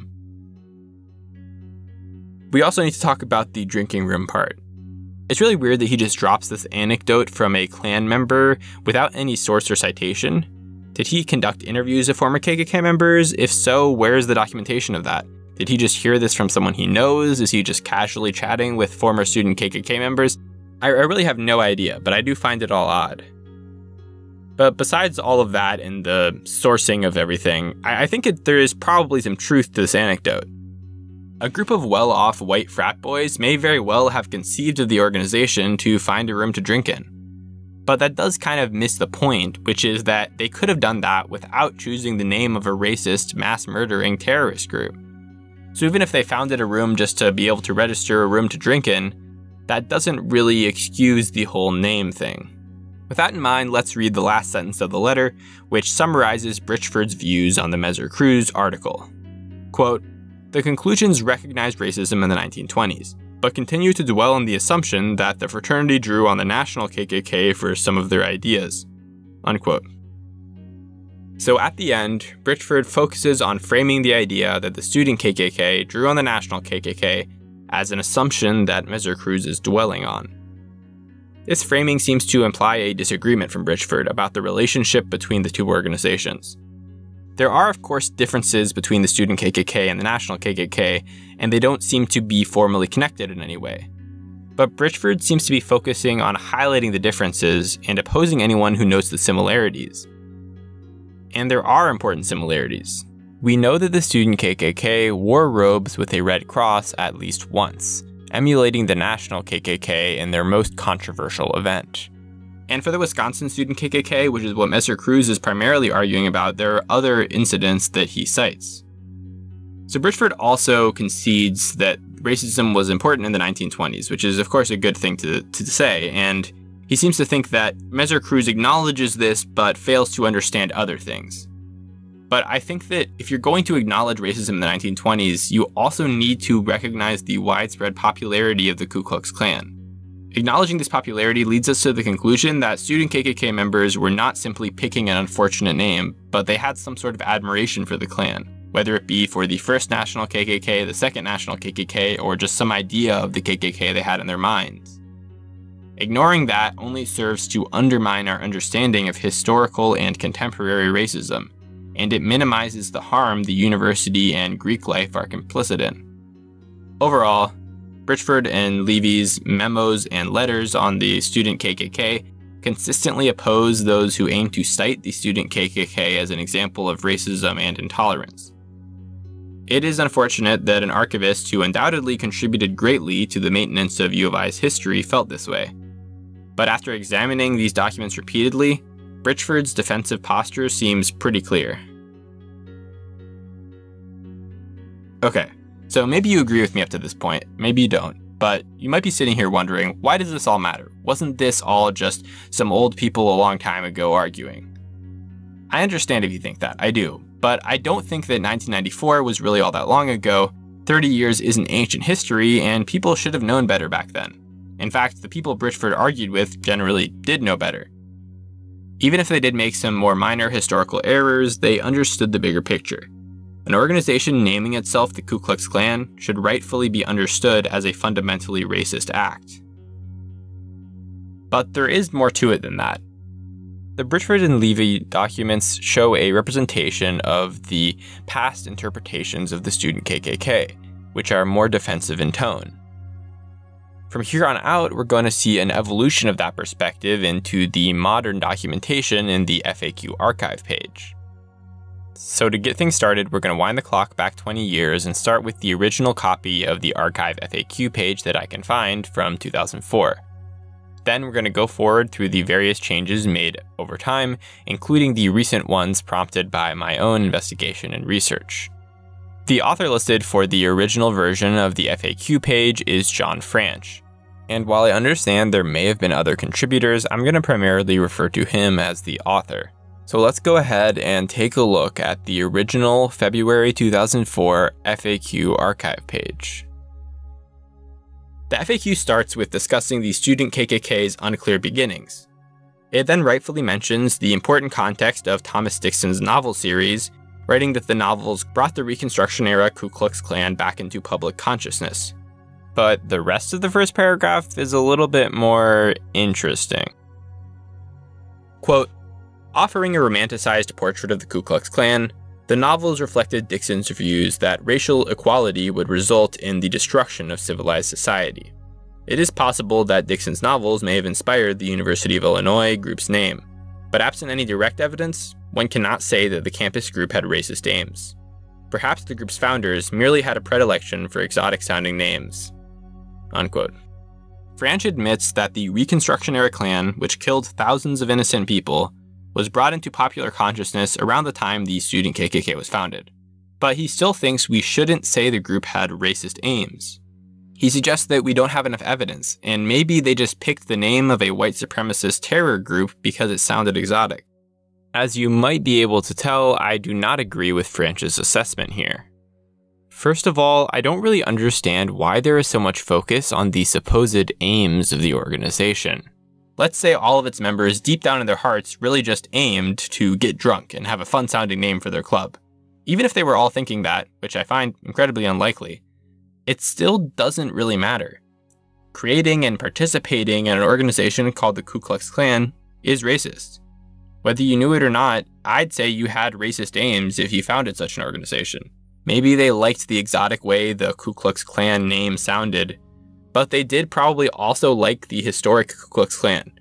We also need to talk about the drinking room part. It's really weird that he just drops this anecdote from a Klan member without any source or citation. Did he conduct interviews of former K K K members? If so, where's the documentation of that? Did he just hear this from someone he knows? Is he just casually chatting with former student K K K members? I, I really have no idea, but I do find it all odd. But besides all of that and the sourcing of everything, I, I think it, there is probably some truth to this anecdote. A group of well-off white frat boys may very well have conceived of the organization to find a room to drink in. But that does kind of miss the point, which is that they could have done that without choosing the name of a racist, mass-murdering terrorist group. So even if they founded a room just to be able to register a room to drink in, that doesn't really excuse the whole name thing. With that in mind, let's read the last sentence of the letter, which summarizes Britchford's views on the Messer-Cruz article. Quote, "The conclusions recognized racism in the nineteen twenties, but continue to dwell on the assumption that the fraternity drew on the national K K K for some of their ideas." Unquote. So at the end, Britchford focuses on framing the idea that the student K K K drew on the national K K K as an assumption that Messer-Cruz is dwelling on. This framing seems to imply a disagreement from Britchford about the relationship between the two organizations. There are, of course, differences between the student K K K and the national K K K, and they don't seem to be formally connected in any way. But Britchford seems to be focusing on highlighting the differences and opposing anyone who notes the similarities. And there are important similarities. We know that the student K K K wore robes with a red cross at least once, emulating the national K K K in their most controversial event. And for the Wisconsin student K K K, which is what Messer-Cruz is primarily arguing about, there are other incidents that he cites. So Britchford also concedes that racism was important in the nineteen twenties, which is of course a good thing to, to say, and he seems to think that Messer-Cruz acknowledges this but fails to understand other things. But I think that if you're going to acknowledge racism in the nineteen twenties, you also need to recognize the widespread popularity of the Ku Klux Klan. Acknowledging this popularity leads us to the conclusion that student K K K members were not simply picking an unfortunate name, but they had some sort of admiration for the Klan, whether it be for the first national K K K, the second national K K K, or just some idea of the K K K they had in their minds. Ignoring that only serves to undermine our understanding of historical and contemporary racism, and it minimizes the harm the university and Greek life are complicit in. Overall, Britchford and Levy's memos and letters on the student K K K consistently oppose those who aim to cite the student K K K as an example of racism and intolerance. It is unfortunate that an archivist who undoubtedly contributed greatly to the maintenance of U of I's history felt this way. But after examining these documents repeatedly, Britchford's defensive posture seems pretty clear. Okay, so maybe you agree with me up to this point, maybe you don't, but you might be sitting here wondering, why does this all matter? Wasn't this all just some old people a long time ago arguing? I understand if you think that, I do, but I don't think that nineteen ninety-four was really all that long ago. thirty years isn't ancient history, and people should have known better back then. In fact, the people Britchford argued with generally did know better. Even if they did make some more minor historical errors, they understood the bigger picture. An organization naming itself the Ku Klux Klan should rightfully be understood as a fundamentally racist act. But there is more to it than that. The Britchford and Levy documents show a representation of the past interpretations of the student K K K, which are more defensive in tone. From here on out, we're going to see an evolution of that perspective into the modern documentation in the F A Q archive page. So to get things started, we're going to wind the clock back twenty years and start with the original copy of the archive F A Q page that I can find from two thousand four. Then we're going to go forward through the various changes made over time, including the recent ones prompted by my own investigation and research. The author listed for the original version of the F A Q page is John Franch. And while I understand there may have been other contributors, I'm going to primarily refer to him as the author. So let's go ahead and take a look at the original February two thousand four F A Q archive page. The F A Q starts with discussing the student K K K's unclear beginnings. It then rightfully mentions the important context of Thomas Dixon's novel series, writing that the novels brought the Reconstruction-era Ku Klux Klan back into public consciousness. But the rest of the first paragraph is a little bit more interesting. Quote, offering a romanticized portrait of the Ku Klux Klan, the novels reflected Dixon's views that racial equality would result in the destruction of civilized society. It is possible that Dixon's novels may have inspired the University of Illinois group's name, but absent any direct evidence, one cannot say that the campus group had racist aims. Perhaps the group's founders merely had a predilection for exotic-sounding names. Unquote. Franch admits that the Reconstruction-era Klan, which killed thousands of innocent people, was brought into popular consciousness around the time the student K K K was founded. But he still thinks we shouldn't say the group had racist aims. He suggests that we don't have enough evidence, and maybe they just picked the name of a white supremacist terror group because it sounded exotic. As you might be able to tell, I do not agree with Franch's assessment here. First of all, I don't really understand why there is so much focus on the supposed aims of the organization. Let's say all of its members deep down in their hearts really just aimed to get drunk and have a fun-sounding name for their club. Even if they were all thinking that, which I find incredibly unlikely, it still doesn't really matter. Creating and participating in an organization called the Ku Klux Klan is racist. Whether you knew it or not, I'd say you had racist aims if you founded such an organization. Maybe they liked the exotic way the Ku Klux Klan name sounded, but they did probably also like the historic Ku Klux Klan.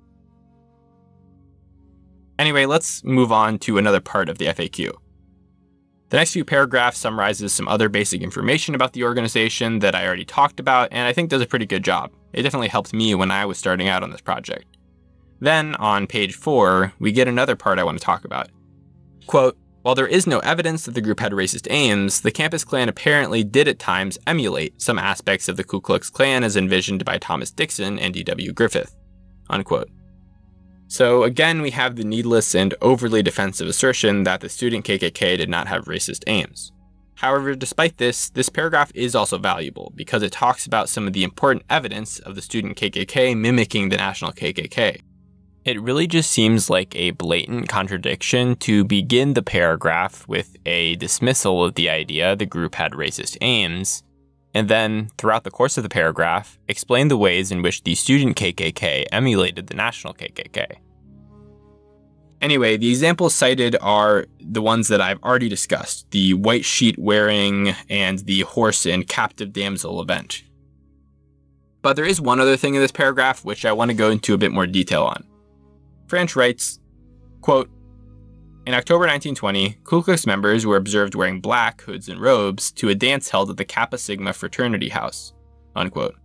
Anyway, let's move on to another part of the F A Q. The next few paragraphs summarizes some other basic information about the organization that I already talked about, and I think does a pretty good job. It definitely helped me when I was starting out on this project. Then, on page four, we get another part I want to talk about. Quote, while there is no evidence that the group had racist aims, the campus Klan apparently did at times emulate some aspects of the Ku Klux Klan as envisioned by Thomas Dixon and D W Griffith. Unquote. So again, we have the needless and overly defensive assertion that the student K K K did not have racist aims. However, despite this, this paragraph is also valuable because it talks about some of the important evidence of the student K K K mimicking the national K K K. It really just seems like a blatant contradiction to begin the paragraph with a dismissal of the idea the group had racist aims, and then, throughout the course of the paragraph, explain the ways in which the student K K K emulated the national K K K. Anyway, the examples cited are the ones that I've already discussed, the white sheet wearing and the horse and captive damsel event. But there is one other thing in this paragraph which I want to go into a bit more detail on. Franch writes, quote, in October nineteen twenty, Ku Klux members were observed wearing black hoods and robes to a dance held at the Kappa Sigma fraternity house. Unquote.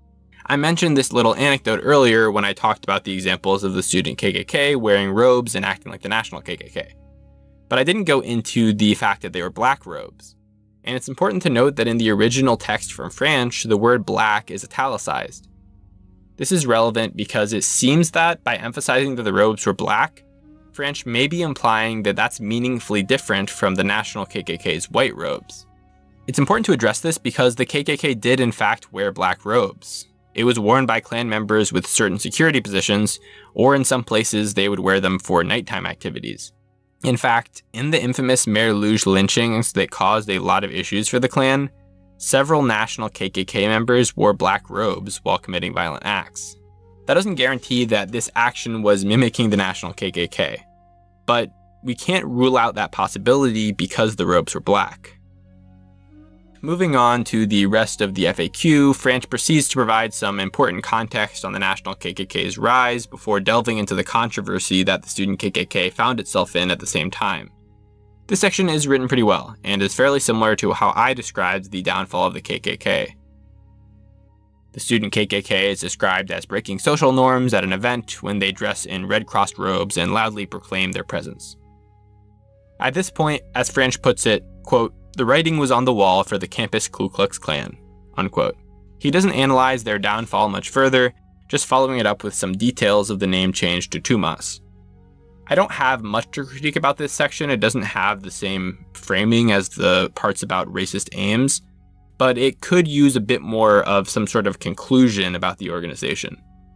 I mentioned this little anecdote earlier when I talked about the examples of the student K K K wearing robes and acting like the national K K K. But I didn't go into the fact that they were black robes. And it's important to note that in the original text from French, the word black is italicized. This is relevant because it seems that by emphasizing that the robes were black, French may be implying that that's meaningfully different from the national K K K's white robes. It's important to address this because the K K K did in fact wear black robes. It was worn by Klan members with certain security positions, or in some places they would wear them for nighttime activities. In fact, in the infamous Mare Luge lynchings that caused a lot of issues for the Klan, several national K K K members wore black robes while committing violent acts. That doesn't guarantee that this action was mimicking the national K K K, but we can't rule out that possibility because the robes were black. Moving on to the rest of the F A Q, French proceeds to provide some important context on the national K K K's rise before delving into the controversy that the student K K K found itself in at the same time. This section is written pretty well, and is fairly similar to how I described the downfall of the K K K. The student K K K is described as breaking social norms at an event when they dress in red-crossed robes and loudly proclaim their presence. At this point, as French puts it, quote, "The writing was on the wall for the campus Ku Klux Klan," unquote. He doesn't analyze their downfall much further, just following it up with some details of the name change to Tumas. I don't have much to critique about this section. It doesn't have the same framing as the parts about racist aims, but it could use a bit more of some sort of conclusion about the organization.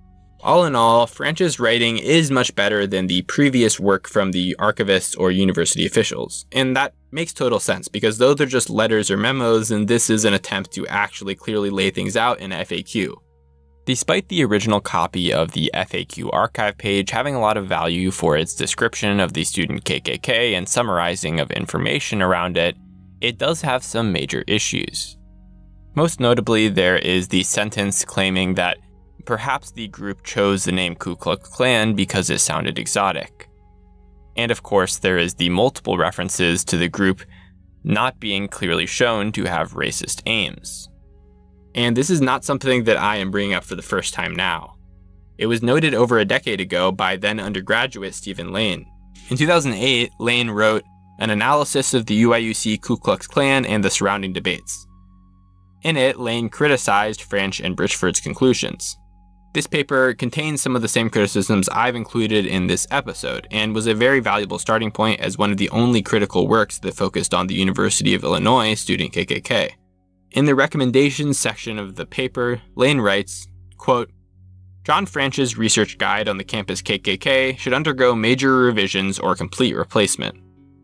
All in all, French's writing is much better than the previous work from the archivists or university officials, and that makes total sense because those are just letters or memos, and this is an attempt to actually clearly lay things out in F A Q. Despite the original copy of the F A Q archive page having a lot of value for its description of the student K K K and summarizing of information around it, it does have some major issues. Most notably, there is the sentence claiming that perhaps the group chose the name Ku Klux Klan because it sounded exotic. And of course, there is the multiple references to the group not being clearly shown to have racist aims. And this is not something that I am bringing up for the first time now. It was noted over a decade ago by then undergraduate Stephen Lane. In two thousand eight, Lane wrote an analysis of the U I U C Ku Klux Klan and the surrounding debates. In it, Lane criticized French and Bridgeford's conclusions. This paper contains some of the same criticisms I've included in this episode, and was a very valuable starting point as one of the only critical works that focused on the University of Illinois student K K K. In the recommendations section of the paper, Lane writes, quote, "John French's research guide on the campus K K K should undergo major revisions or complete replacement.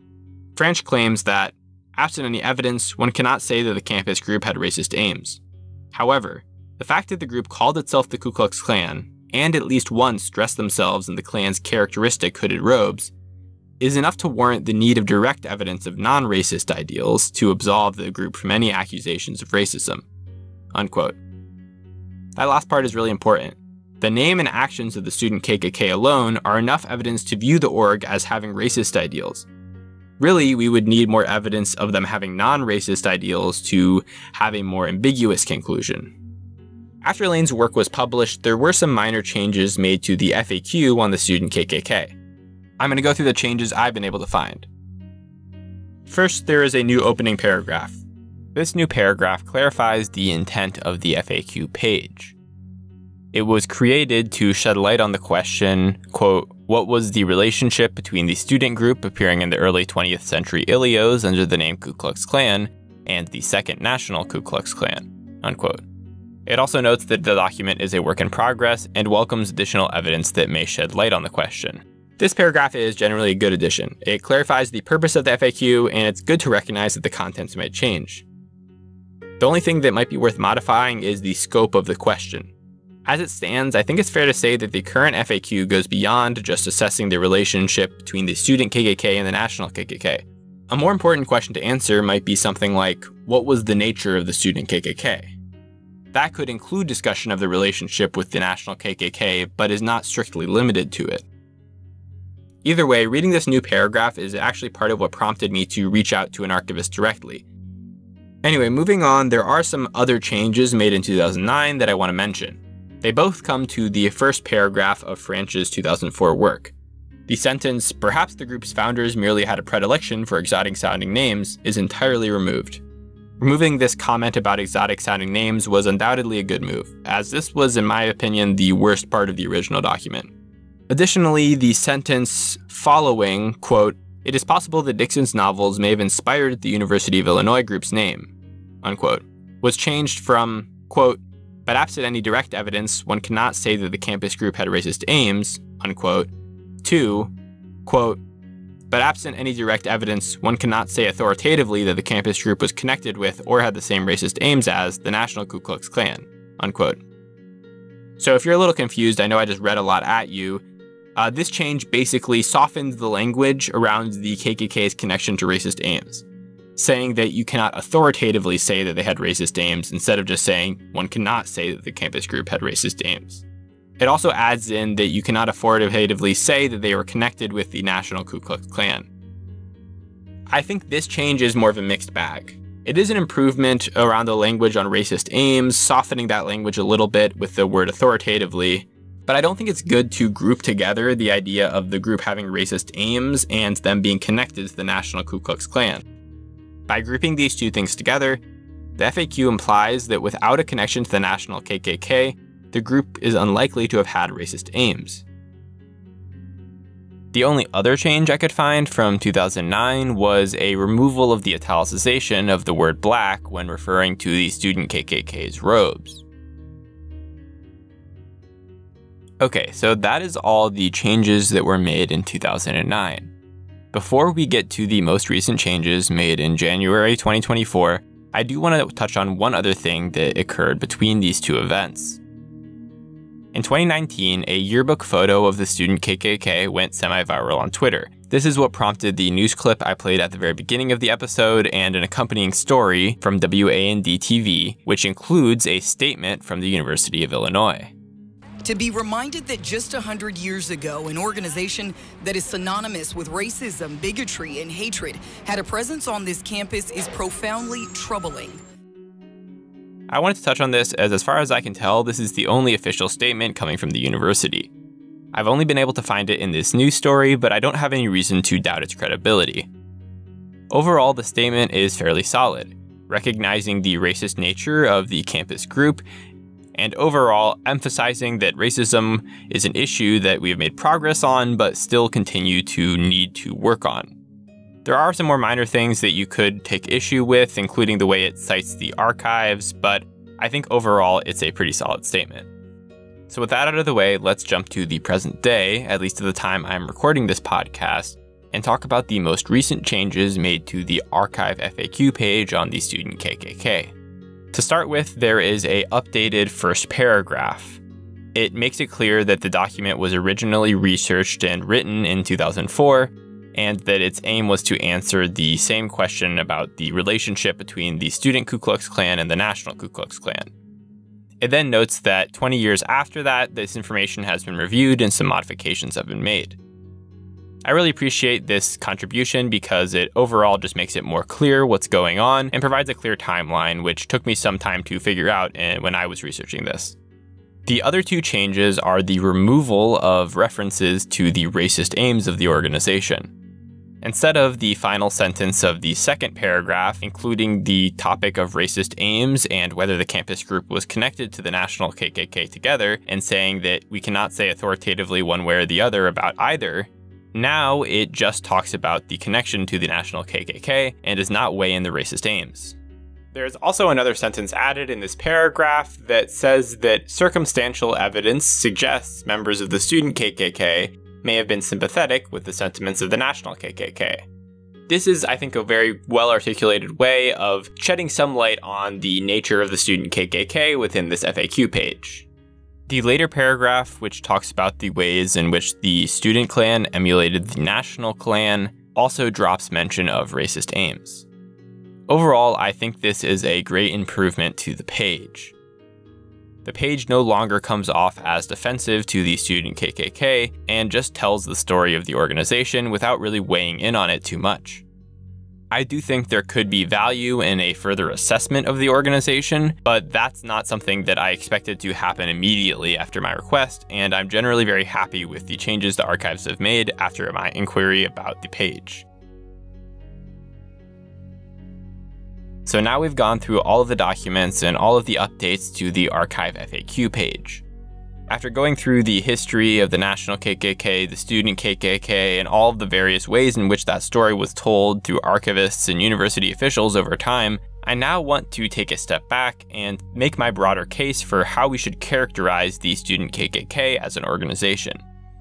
French claims that, absent any evidence, one cannot say that the campus group had racist aims. However, the fact that the group called itself the Ku Klux Klan, and at least once dressed themselves in the Klan's characteristic hooded robes, is enough to warrant the need of direct evidence of non-racist ideals to absolve the group from any accusations of racism." Unquote. That last part is really important. The name and actions of the student K K K alone are enough evidence to view the org as having racist ideals. Really, we would need more evidence of them having non-racist ideals to have a more ambiguous conclusion. After Lane's work was published, there were some minor changes made to the F A Q on the student K K K. I'm going to go through the changes I've been able to find. First, there is a new opening paragraph. This new paragraph clarifies the intent of the F A Q page. It was created to shed light on the question, quote, "What was the relationship between the student group appearing in the early twentieth century Ilios under the name Ku Klux Klan and the Second National Ku Klux Klan?" Unquote. It also notes that the document is a work in progress and welcomes additional evidence that may shed light on the question. This paragraph is generally a good addition. It clarifies the purpose of the F A Q, and it's good to recognize that the contents might change. The only thing that might be worth modifying is the scope of the question. As it stands, I think it's fair to say that the current F A Q goes beyond just assessing the relationship between the student K K K and the national K K K. A more important question to answer might be something like, what was the nature of the student K K K? That could include discussion of the relationship with the national K K K, but is not strictly limited to it. Either way, reading this new paragraph is actually part of what prompted me to reach out to an archivist directly. Anyway, moving on, there are some other changes made in two thousand nine that I want to mention. They both come to the first paragraph of Franch's two thousand four work. The sentence, "Perhaps the group's founders merely had a predilection for exotic-sounding names," is entirely removed. Removing this comment about exotic-sounding names was undoubtedly a good move, as this was, in my opinion, the worst part of the original document. Additionally, the sentence following, quote, "It is possible that Dixon's novels may have inspired the University of Illinois group's name," unquote, was changed from, quote, "But absent any direct evidence, one cannot say that the campus group had racist aims," unquote, to, quote, "But absent any direct evidence, one cannot say authoritatively that the campus group was connected with or had the same racist aims as the National Ku Klux Klan," unquote. So if you're a little confused, I know I just read a lot at you. Uh, this change basically softened the language around the K K K's connection to racist aims, saying that you cannot authoritatively say that they had racist aims instead of just saying one cannot say that the campus group had racist aims. It also adds in that you cannot authoritatively say that they were connected with the National Ku Klux Klan. I think this change is more of a mixed bag. It is an improvement around the language on racist aims, softening that language a little bit with the word authoritatively, but I don't think it's good to group together the idea of the group having racist aims and them being connected to the National Ku Klux Klan. By grouping these two things together, the F A Q implies that without a connection to the National K K K, the group is unlikely to have had racist aims. The only other change I could find from two thousand nine was a removal of the italicization of the word black when referring to the student K K K's robes. Okay, so that is all the changes that were made in two thousand nine. Before we get to the most recent changes made in January twenty twenty-four, I do want to touch on one other thing that occurred between these two events. In twenty nineteen, a yearbook photo of the student K K K went semi-viral on Twitter. This is what prompted the news clip I played at the very beginning of the episode and an accompanying story from W A N D T V, which includes a statement from the University of Illinois. To be reminded that just one hundred years ago, an organization that is synonymous with racism, bigotry, and hatred had a presence on this campus is profoundly troubling. I wanted to touch on this as, as far as I can tell, this is the only official statement coming from the university. I've only been able to find it in this news story, but I don't have any reason to doubt its credibility. Overall, the statement is fairly solid, recognizing the racist nature of the campus group, and overall emphasizing that racism is an issue that we have made progress on, but still continue to need to work on. There are some more minor things that you could take issue with, including the way it cites the archives, but I think overall it's a pretty solid statement. So with that out of the way, let's jump to the present day, at least at the time I'm recording this podcast, and talk about the most recent changes made to the archive F A Q page on the student K K K. To start with, there is a updated first paragraph. It makes it clear that the document was originally researched and written in two thousand four, and that its aim was to answer the same question about the relationship between the student Ku Klux Klan and the National Ku Klux Klan. It then notes that twenty years after that, this information has been reviewed and some modifications have been made. I really appreciate this contribution because it overall just makes it more clear what's going on and provides a clear timeline, which took me some time to figure out when I was researching this. The other two changes are the removal of references to the racist aims of the organization. Instead of the final sentence of the second paragraph, including the topic of racist aims and whether the campus group was connected to the National K K K together, and saying that we cannot say authoritatively one way or the other about either, now it just talks about the connection to the National K K K and does not weigh in the racist aims. There's also another sentence added in this paragraph that says that circumstantial evidence suggests members of the student K K K may have been sympathetic with the sentiments of the National K K K. This is, I think, a very well-articulated way of shedding some light on the nature of the student K K K within this F A Q page. The later paragraph, which talks about the ways in which the student Klan emulated the National Klan, also drops mention of racist aims. Overall, I think this is a great improvement to the page. The page no longer comes off as defensive to the student K K K and just tells the story of the organization without really weighing in on it too much. I do think there could be value in a further assessment of the organization, but that's not something that I expected to happen immediately after my request, and I'm generally very happy with the changes the archives have made after my inquiry about the page. So now we've gone through all of the documents and all of the updates to the archive F A Q page. After going through the history of the National K K K, the Student K K K, and all of the various ways in which that story was told through archivists and university officials over time, I now want to take a step back and make my broader case for how we should characterize the Student K K K as an organization.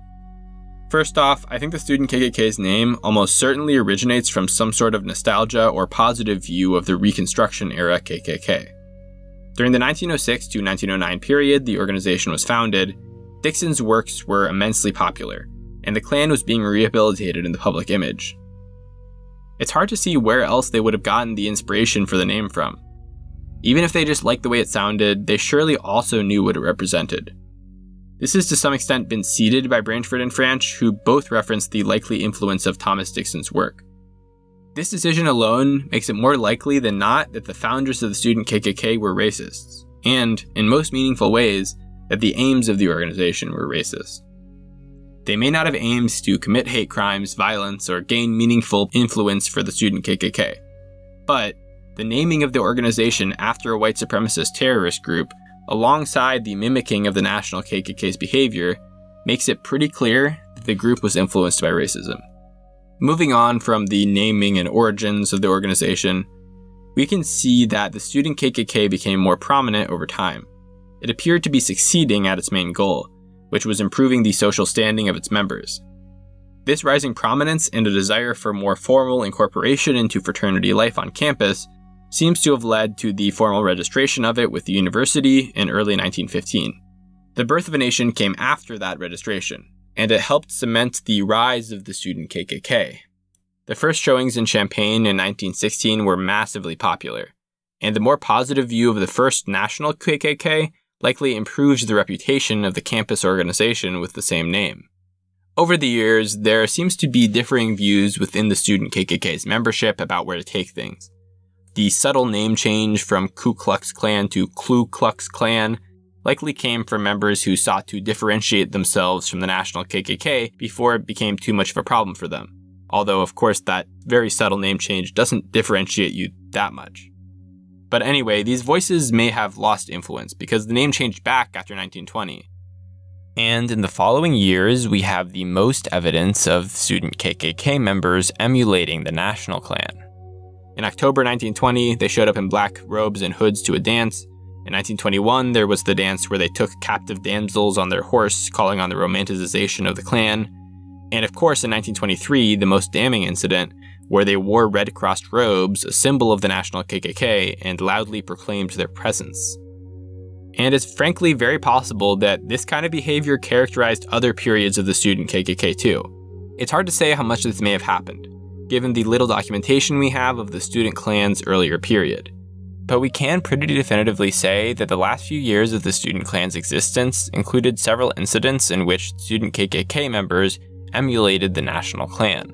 First off, I think the Student K K K's name almost certainly originates from some sort of nostalgia or positive view of the Reconstruction era K K K. During the nineteen oh six to nineteen oh nine period the organization was founded, Dixon's works were immensely popular, and the Klan was being rehabilitated in the public image. It's hard to see where else they would have gotten the inspiration for the name from. Even if they just liked the way it sounded, they surely also knew what it represented. This has to some extent been seeded by Branchford and Franch, who both referenced the likely influence of Thomas Dixon's work. This decision alone makes it more likely than not that the founders of the Student K K K were racists, and, in most meaningful ways, that the aims of the organization were racist. They may not have aims to commit hate crimes, violence, or gain meaningful influence for the Student K K K, but the naming of the organization after a white supremacist terrorist group, alongside the mimicking of the National K K K's behavior, makes it pretty clear that the group was influenced by racism. Moving on from the naming and origins of the organization, we can see that the Student K K K became more prominent over time. It appeared to be succeeding at its main goal, which was improving the social standing of its members. This rising prominence and a desire for more formal incorporation into fraternity life on campus seems to have led to the formal registration of it with the university in early nineteen fifteen. The birth of a nation came after that registration, and it helped cement the rise of the Student K K K. The first showings in Champaign in nineteen sixteen were massively popular, and the more positive view of the first national K K K likely improved the reputation of the campus organization with the same name. Over the years, there seems to be differing views within the Student K K K's membership about where to take things. The subtle name change from Ku Klux Klan to Klu Klux Klan likely came from members who sought to differentiate themselves from the National K K K before it became too much of a problem for them. Although, of course, that very subtle name change doesn't differentiate you that much. But anyway, these voices may have lost influence because the name changed back after nineteen twenty. And in the following years, we have the most evidence of Student K K K members emulating the National Klan. In October nineteen twenty, they showed up in black robes and hoods to a dance. In nineteen twenty-one, there was the dance where they took captive damsels on their horse, calling on the romanticization of the Klan. And of course, in nineteen twenty-three, the most damning incident, where they wore red-crossed robes, a symbol of the National K K K, and loudly proclaimed their presence. And it's frankly very possible that this kind of behavior characterized other periods of the Student K K K too. It's hard to say how much this may have happened, given the little documentation we have of the student Klan's earlier period. But we can pretty definitively say that the last few years of the Student Klan's existence included several incidents in which Student K K K members emulated the National Klan.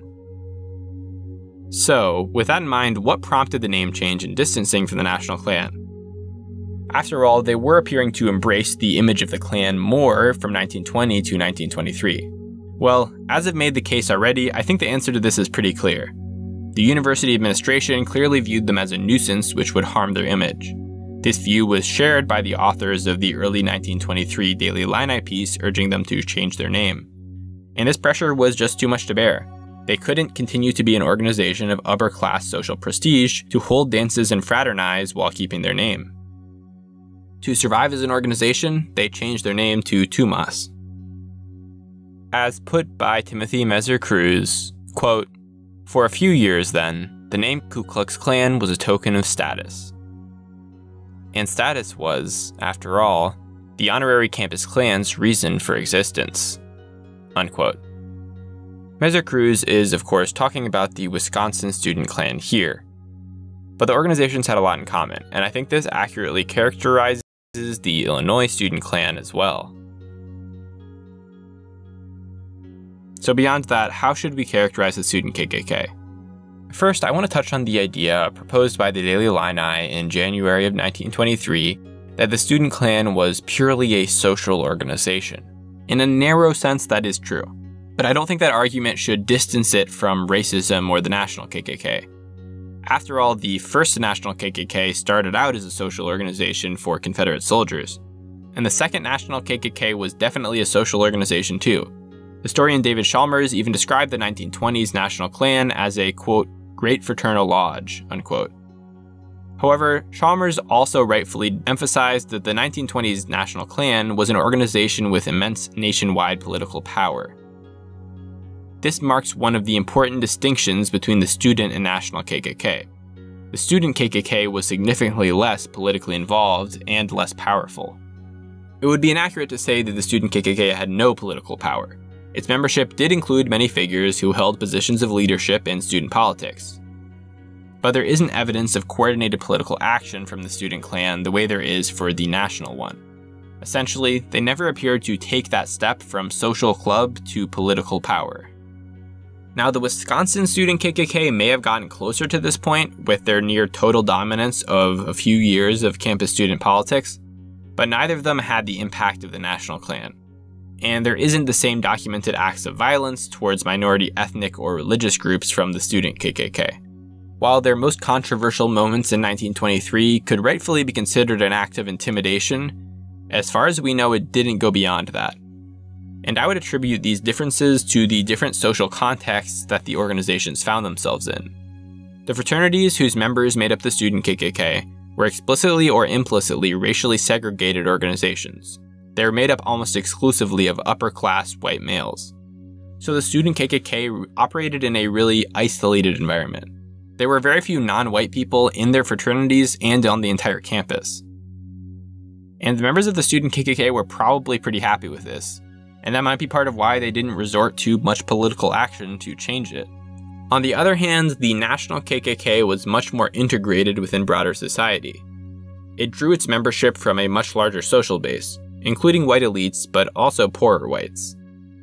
So, with that in mind, what prompted the name change and distancing from the National Klan? After all, they were appearing to embrace the image of the Klan more from nineteen twenty to nineteen twenty-three. Well, as I've made the case already, I think the answer to this is pretty clear. The university administration clearly viewed them as a nuisance which would harm their image. This view was shared by the authors of the early nineteen twenty-three Daily Illini piece urging them to change their name. And this pressure was just too much to bear. They couldn't continue to be an organization of upper-class social prestige to hold dances and fraternize while keeping their name. To survive as an organization, they changed their name to Tumas. As put by Timothy Messer-Cruz, quote, "For a few years then, the name Ku Klux Klan was a token of status. And status was, after all, the honorary campus Klan's reason for existence." Unquote. Messer-Cruz is, of course, talking about the Wisconsin Student Klan here. But the organizations had a lot in common, and I think this accurately characterizes the Illinois Student Klan as well. So beyond that, how should we characterize the Student K K K? First, I want to touch on the idea proposed by the Daily Illini in January of nineteen twenty-three that the Student Klan was purely a social organization. In a narrow sense, that is true. But I don't think that argument should distance it from racism or the National K K K. After all, the first National K K K started out as a social organization for Confederate soldiers. And the second National K K K was definitely a social organization too. Historian David Chalmers even described the nineteen twenties National Klan as a, quote, great fraternal lodge, unquote. However, Chalmers also rightfully emphasized that the nineteen twenties National Klan was an organization with immense nationwide political power. This marks one of the important distinctions between the student and National K K K. The student K K K was significantly less politically involved and less powerful. It would be inaccurate to say that the student K K K had no political power. Its membership did include many figures who held positions of leadership in student politics. But there isn't evidence of coordinated political action from the Student Klan the way there is for the national one. Essentially, they never appeared to take that step from social club to political power. Now, the Wisconsin Student K K K may have gotten closer to this point with their near total dominance of a few years of campus student politics, but neither of them had the impact of the National Klan. And there isn't the same documented acts of violence towards minority ethnic or religious groups from the student K K K. While their most controversial moments in nineteen twenty-three could rightfully be considered an act of intimidation, as far as we know it didn't go beyond that. And I would attribute these differences to the different social contexts that the organizations found themselves in. The fraternities whose members made up the student K K K were explicitly or implicitly racially segregated organizations. They were made up almost exclusively of upper-class white males. So the student K K K operated in a really isolated environment. There were very few non-white people in their fraternities and on the entire campus. And the members of the student K K K were probably pretty happy with this, and that might be part of why they didn't resort to much political action to change it. On the other hand, the National K K K was much more integrated within broader society. It drew its membership from a much larger social base, including white elites, but also poorer whites.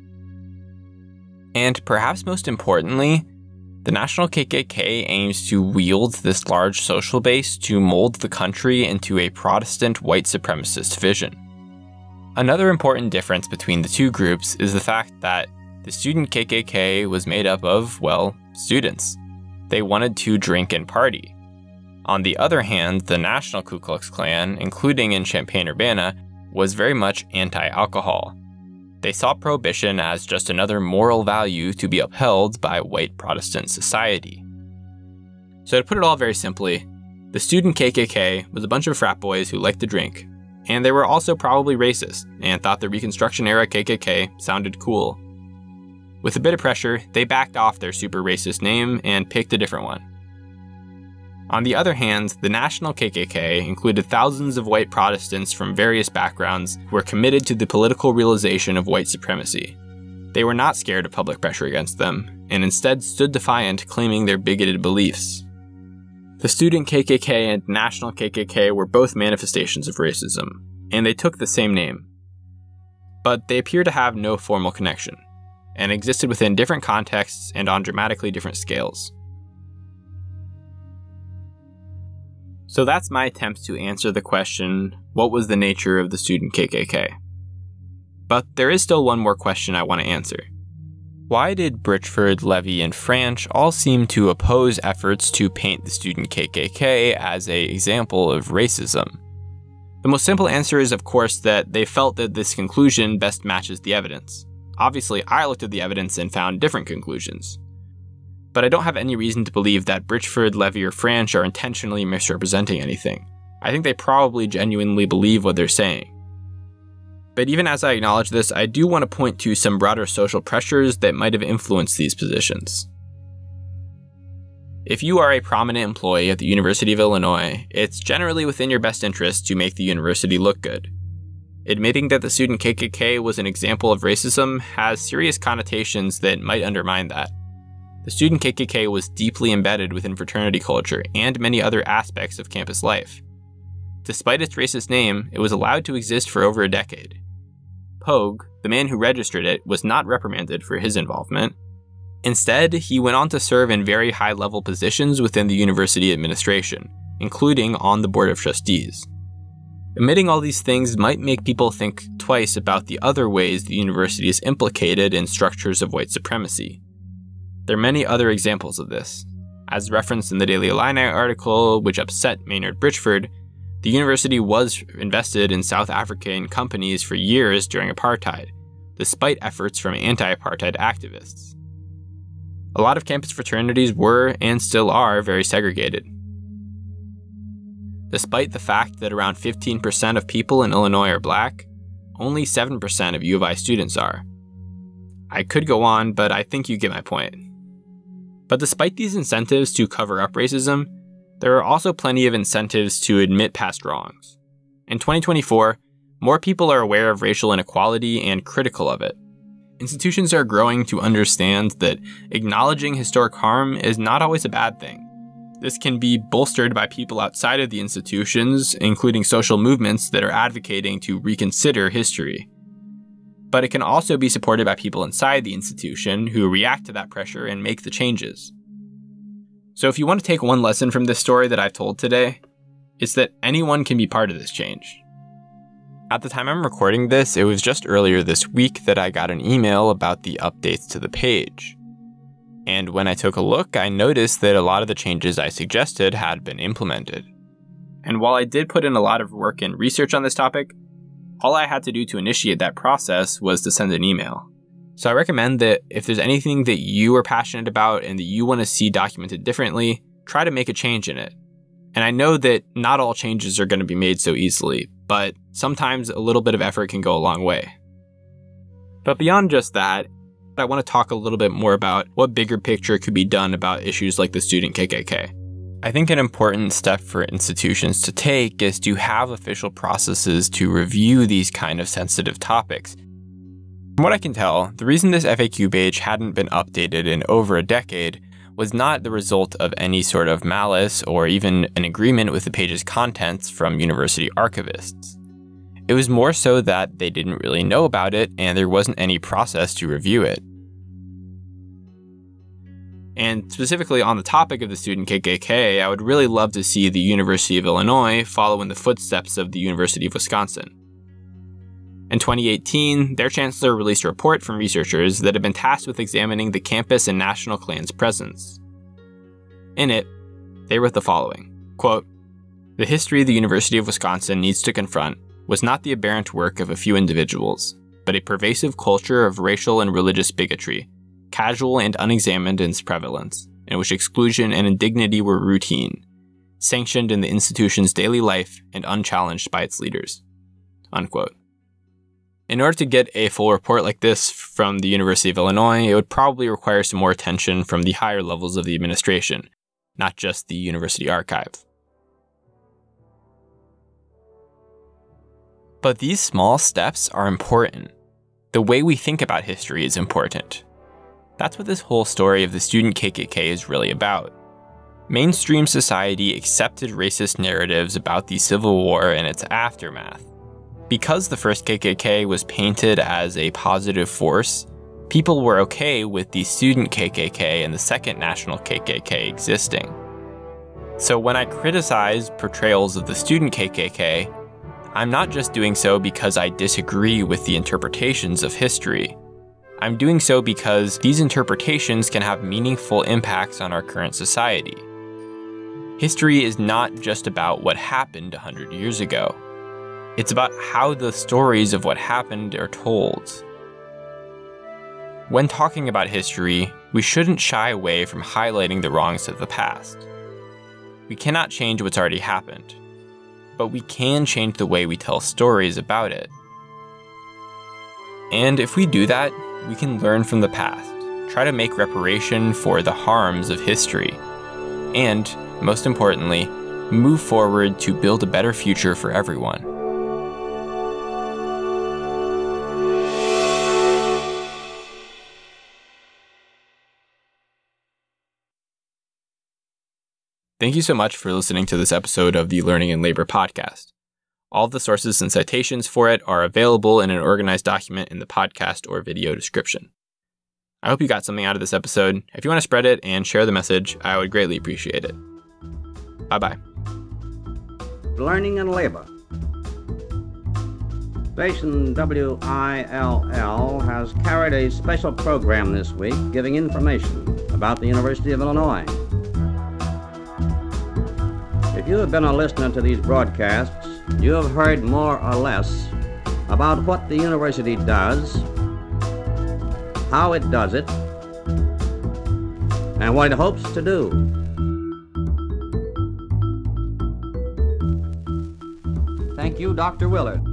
And perhaps most importantly, the National K K K aims to wield this large social base to mold the country into a Protestant white supremacist vision. Another important difference between the two groups is the fact that the student K K K was made up of, well, students. They wanted to drink and party. On the other hand, the National Ku Klux Klan, including in Champaign-Urbana, was very much anti-alcohol. They saw prohibition as just another moral value to be upheld by white Protestant society. So to put it all very simply, the student K K K was a bunch of frat boys who liked to drink, and they were also probably racist and thought the Reconstruction-era K K K sounded cool. With a bit of pressure, they backed off their super racist name and picked a different one. On the other hand, the National K K K included thousands of white Protestants from various backgrounds who were committed to the political realization of white supremacy. They were not scared of public pressure against them, and instead stood defiant, claiming their bigoted beliefs. The student K K K and National K K K were both manifestations of racism, and they took the same name. But they appear to have no formal connection, and existed within different contexts and on dramatically different scales. So that's my attempt to answer the question, what was the nature of the student K K K? But there is still one more question I want to answer. Why did Britchford, Levy, and Franch all seem to oppose efforts to paint the student K K K as an example of racism? The most simple answer is, of course, that they felt that this conclusion best matches the evidence. Obviously, I looked at the evidence and found different conclusions. But I don't have any reason to believe that Britchford, Levy, or Franch are intentionally misrepresenting anything. I think they probably genuinely believe what they're saying. But even as I acknowledge this, I do want to point to some broader social pressures that might have influenced these positions. If you are a prominent employee at the University of Illinois, it's generally within your best interest to make the university look good. Admitting that the student K K K was an example of racism has serious connotations that might undermine that. The student K K K was deeply embedded within fraternity culture and many other aspects of campus life. Despite its racist name, it was allowed to exist for over a decade. Pogue, the man who registered it, was not reprimanded for his involvement, Instead, he went on to serve in very high-level positions within the university administration, including on the board of trustees. Admitting all these things might make people think twice about the other ways the university is implicated in structures of white supremacy. There are many other examples of this. As referenced in the Daily Illini article, which upset Maynard Bridgeford, the university was invested in South African companies for years during apartheid, despite efforts from anti-apartheid activists. A lot of campus fraternities were, and still are, very segregated. Despite the fact that around fifteen percent of people in Illinois are black, only seven percent of U of I students are. I could go on, but I think you get my point. But despite these incentives to cover up racism, there are also plenty of incentives to admit past wrongs. In twenty twenty-four, more people are aware of racial inequality and critical of it. Institutions are growing to understand that acknowledging historic harm is not always a bad thing. This can be bolstered by people outside of the institutions, including social movements that are advocating to reconsider history. But it can also be supported by people inside the institution who react to that pressure and make the changes. So if you want to take one lesson from this story that I've told today, it's that anyone can be part of this change. At the time I'm recording this, it was just earlier this week that I got an email about the updates to the page. And when I took a look, I noticed that a lot of the changes I suggested had been implemented. And while I did put in a lot of work and research on this topic, all I had to do to initiate that process was to send an email. So I recommend that if there's anything that you are passionate about and that you want to see documented differently, try to make a change in it. And I know that not all changes are going to be made so easily, but sometimes a little bit of effort can go a long way. But beyond just that, I want to talk a little bit more about what bigger picture could be done about issues like the student K K K. I think an important step for institutions to take is to have official processes to review these kind of sensitive topics. From what I can tell, the reason this F A Q page hadn't been updated in over a decade was not the result of any sort of malice or even an agreement with the page's contents from university archivists. It was more so that they didn't really know about it and there wasn't any process to review it. And specifically on the topic of the student K K K, I would really love to see the University of Illinois follow in the footsteps of the University of Wisconsin. In twenty eighteen, their chancellor released a report from researchers that had been tasked with examining the campus and National Klan's presence. In it, they wrote the following, quote, "The history the University of Wisconsin needs to confront was not the aberrant work of a few individuals, but a pervasive culture of racial and religious bigotry, casual and unexamined in its prevalence, in which exclusion and indignity were routine, sanctioned in the institution's daily life and unchallenged by its leaders." Unquote. In order to get a full report like this from the University of Illinois, it would probably require some more attention from the higher levels of the administration, not just the university archive. But these small steps are important. The way we think about history is important. That's what this whole story of the student K K K is really about. Mainstream society accepted racist narratives about the Civil War and its aftermath. Because the first K K K was painted as a positive force, people were okay with the student K K K and the second national K K K existing. So when I criticize portrayals of the student K K K, I'm not just doing so because I disagree with the interpretations of history. I'm doing so because these interpretations can have meaningful impacts on our current society. History is not just about what happened one hundred years ago. It's about how the stories of what happened are told. When talking about history, we shouldn't shy away from highlighting the wrongs of the past. We cannot change what's already happened, but we can change the way we tell stories about it. And if we do that, we can learn from the past, try to make reparation for the harms of history, and, most importantly, move forward to build a better future for everyone. Thank you so much for listening to this episode of the Learning and Labor podcast. All the sources and citations for it are available in an organized document in the podcast or video description. I hope you got something out of this episode. If you want to spread it and share the message, I would greatly appreciate it. Bye-bye. Learning and labor. Station W I L L has carried a special program this week giving information about the University of Illinois. If you have been a listener to these broadcasts, you have heard more or less about what the university does, how it does it, and what it hopes to do. Thank you, Doctor Willard.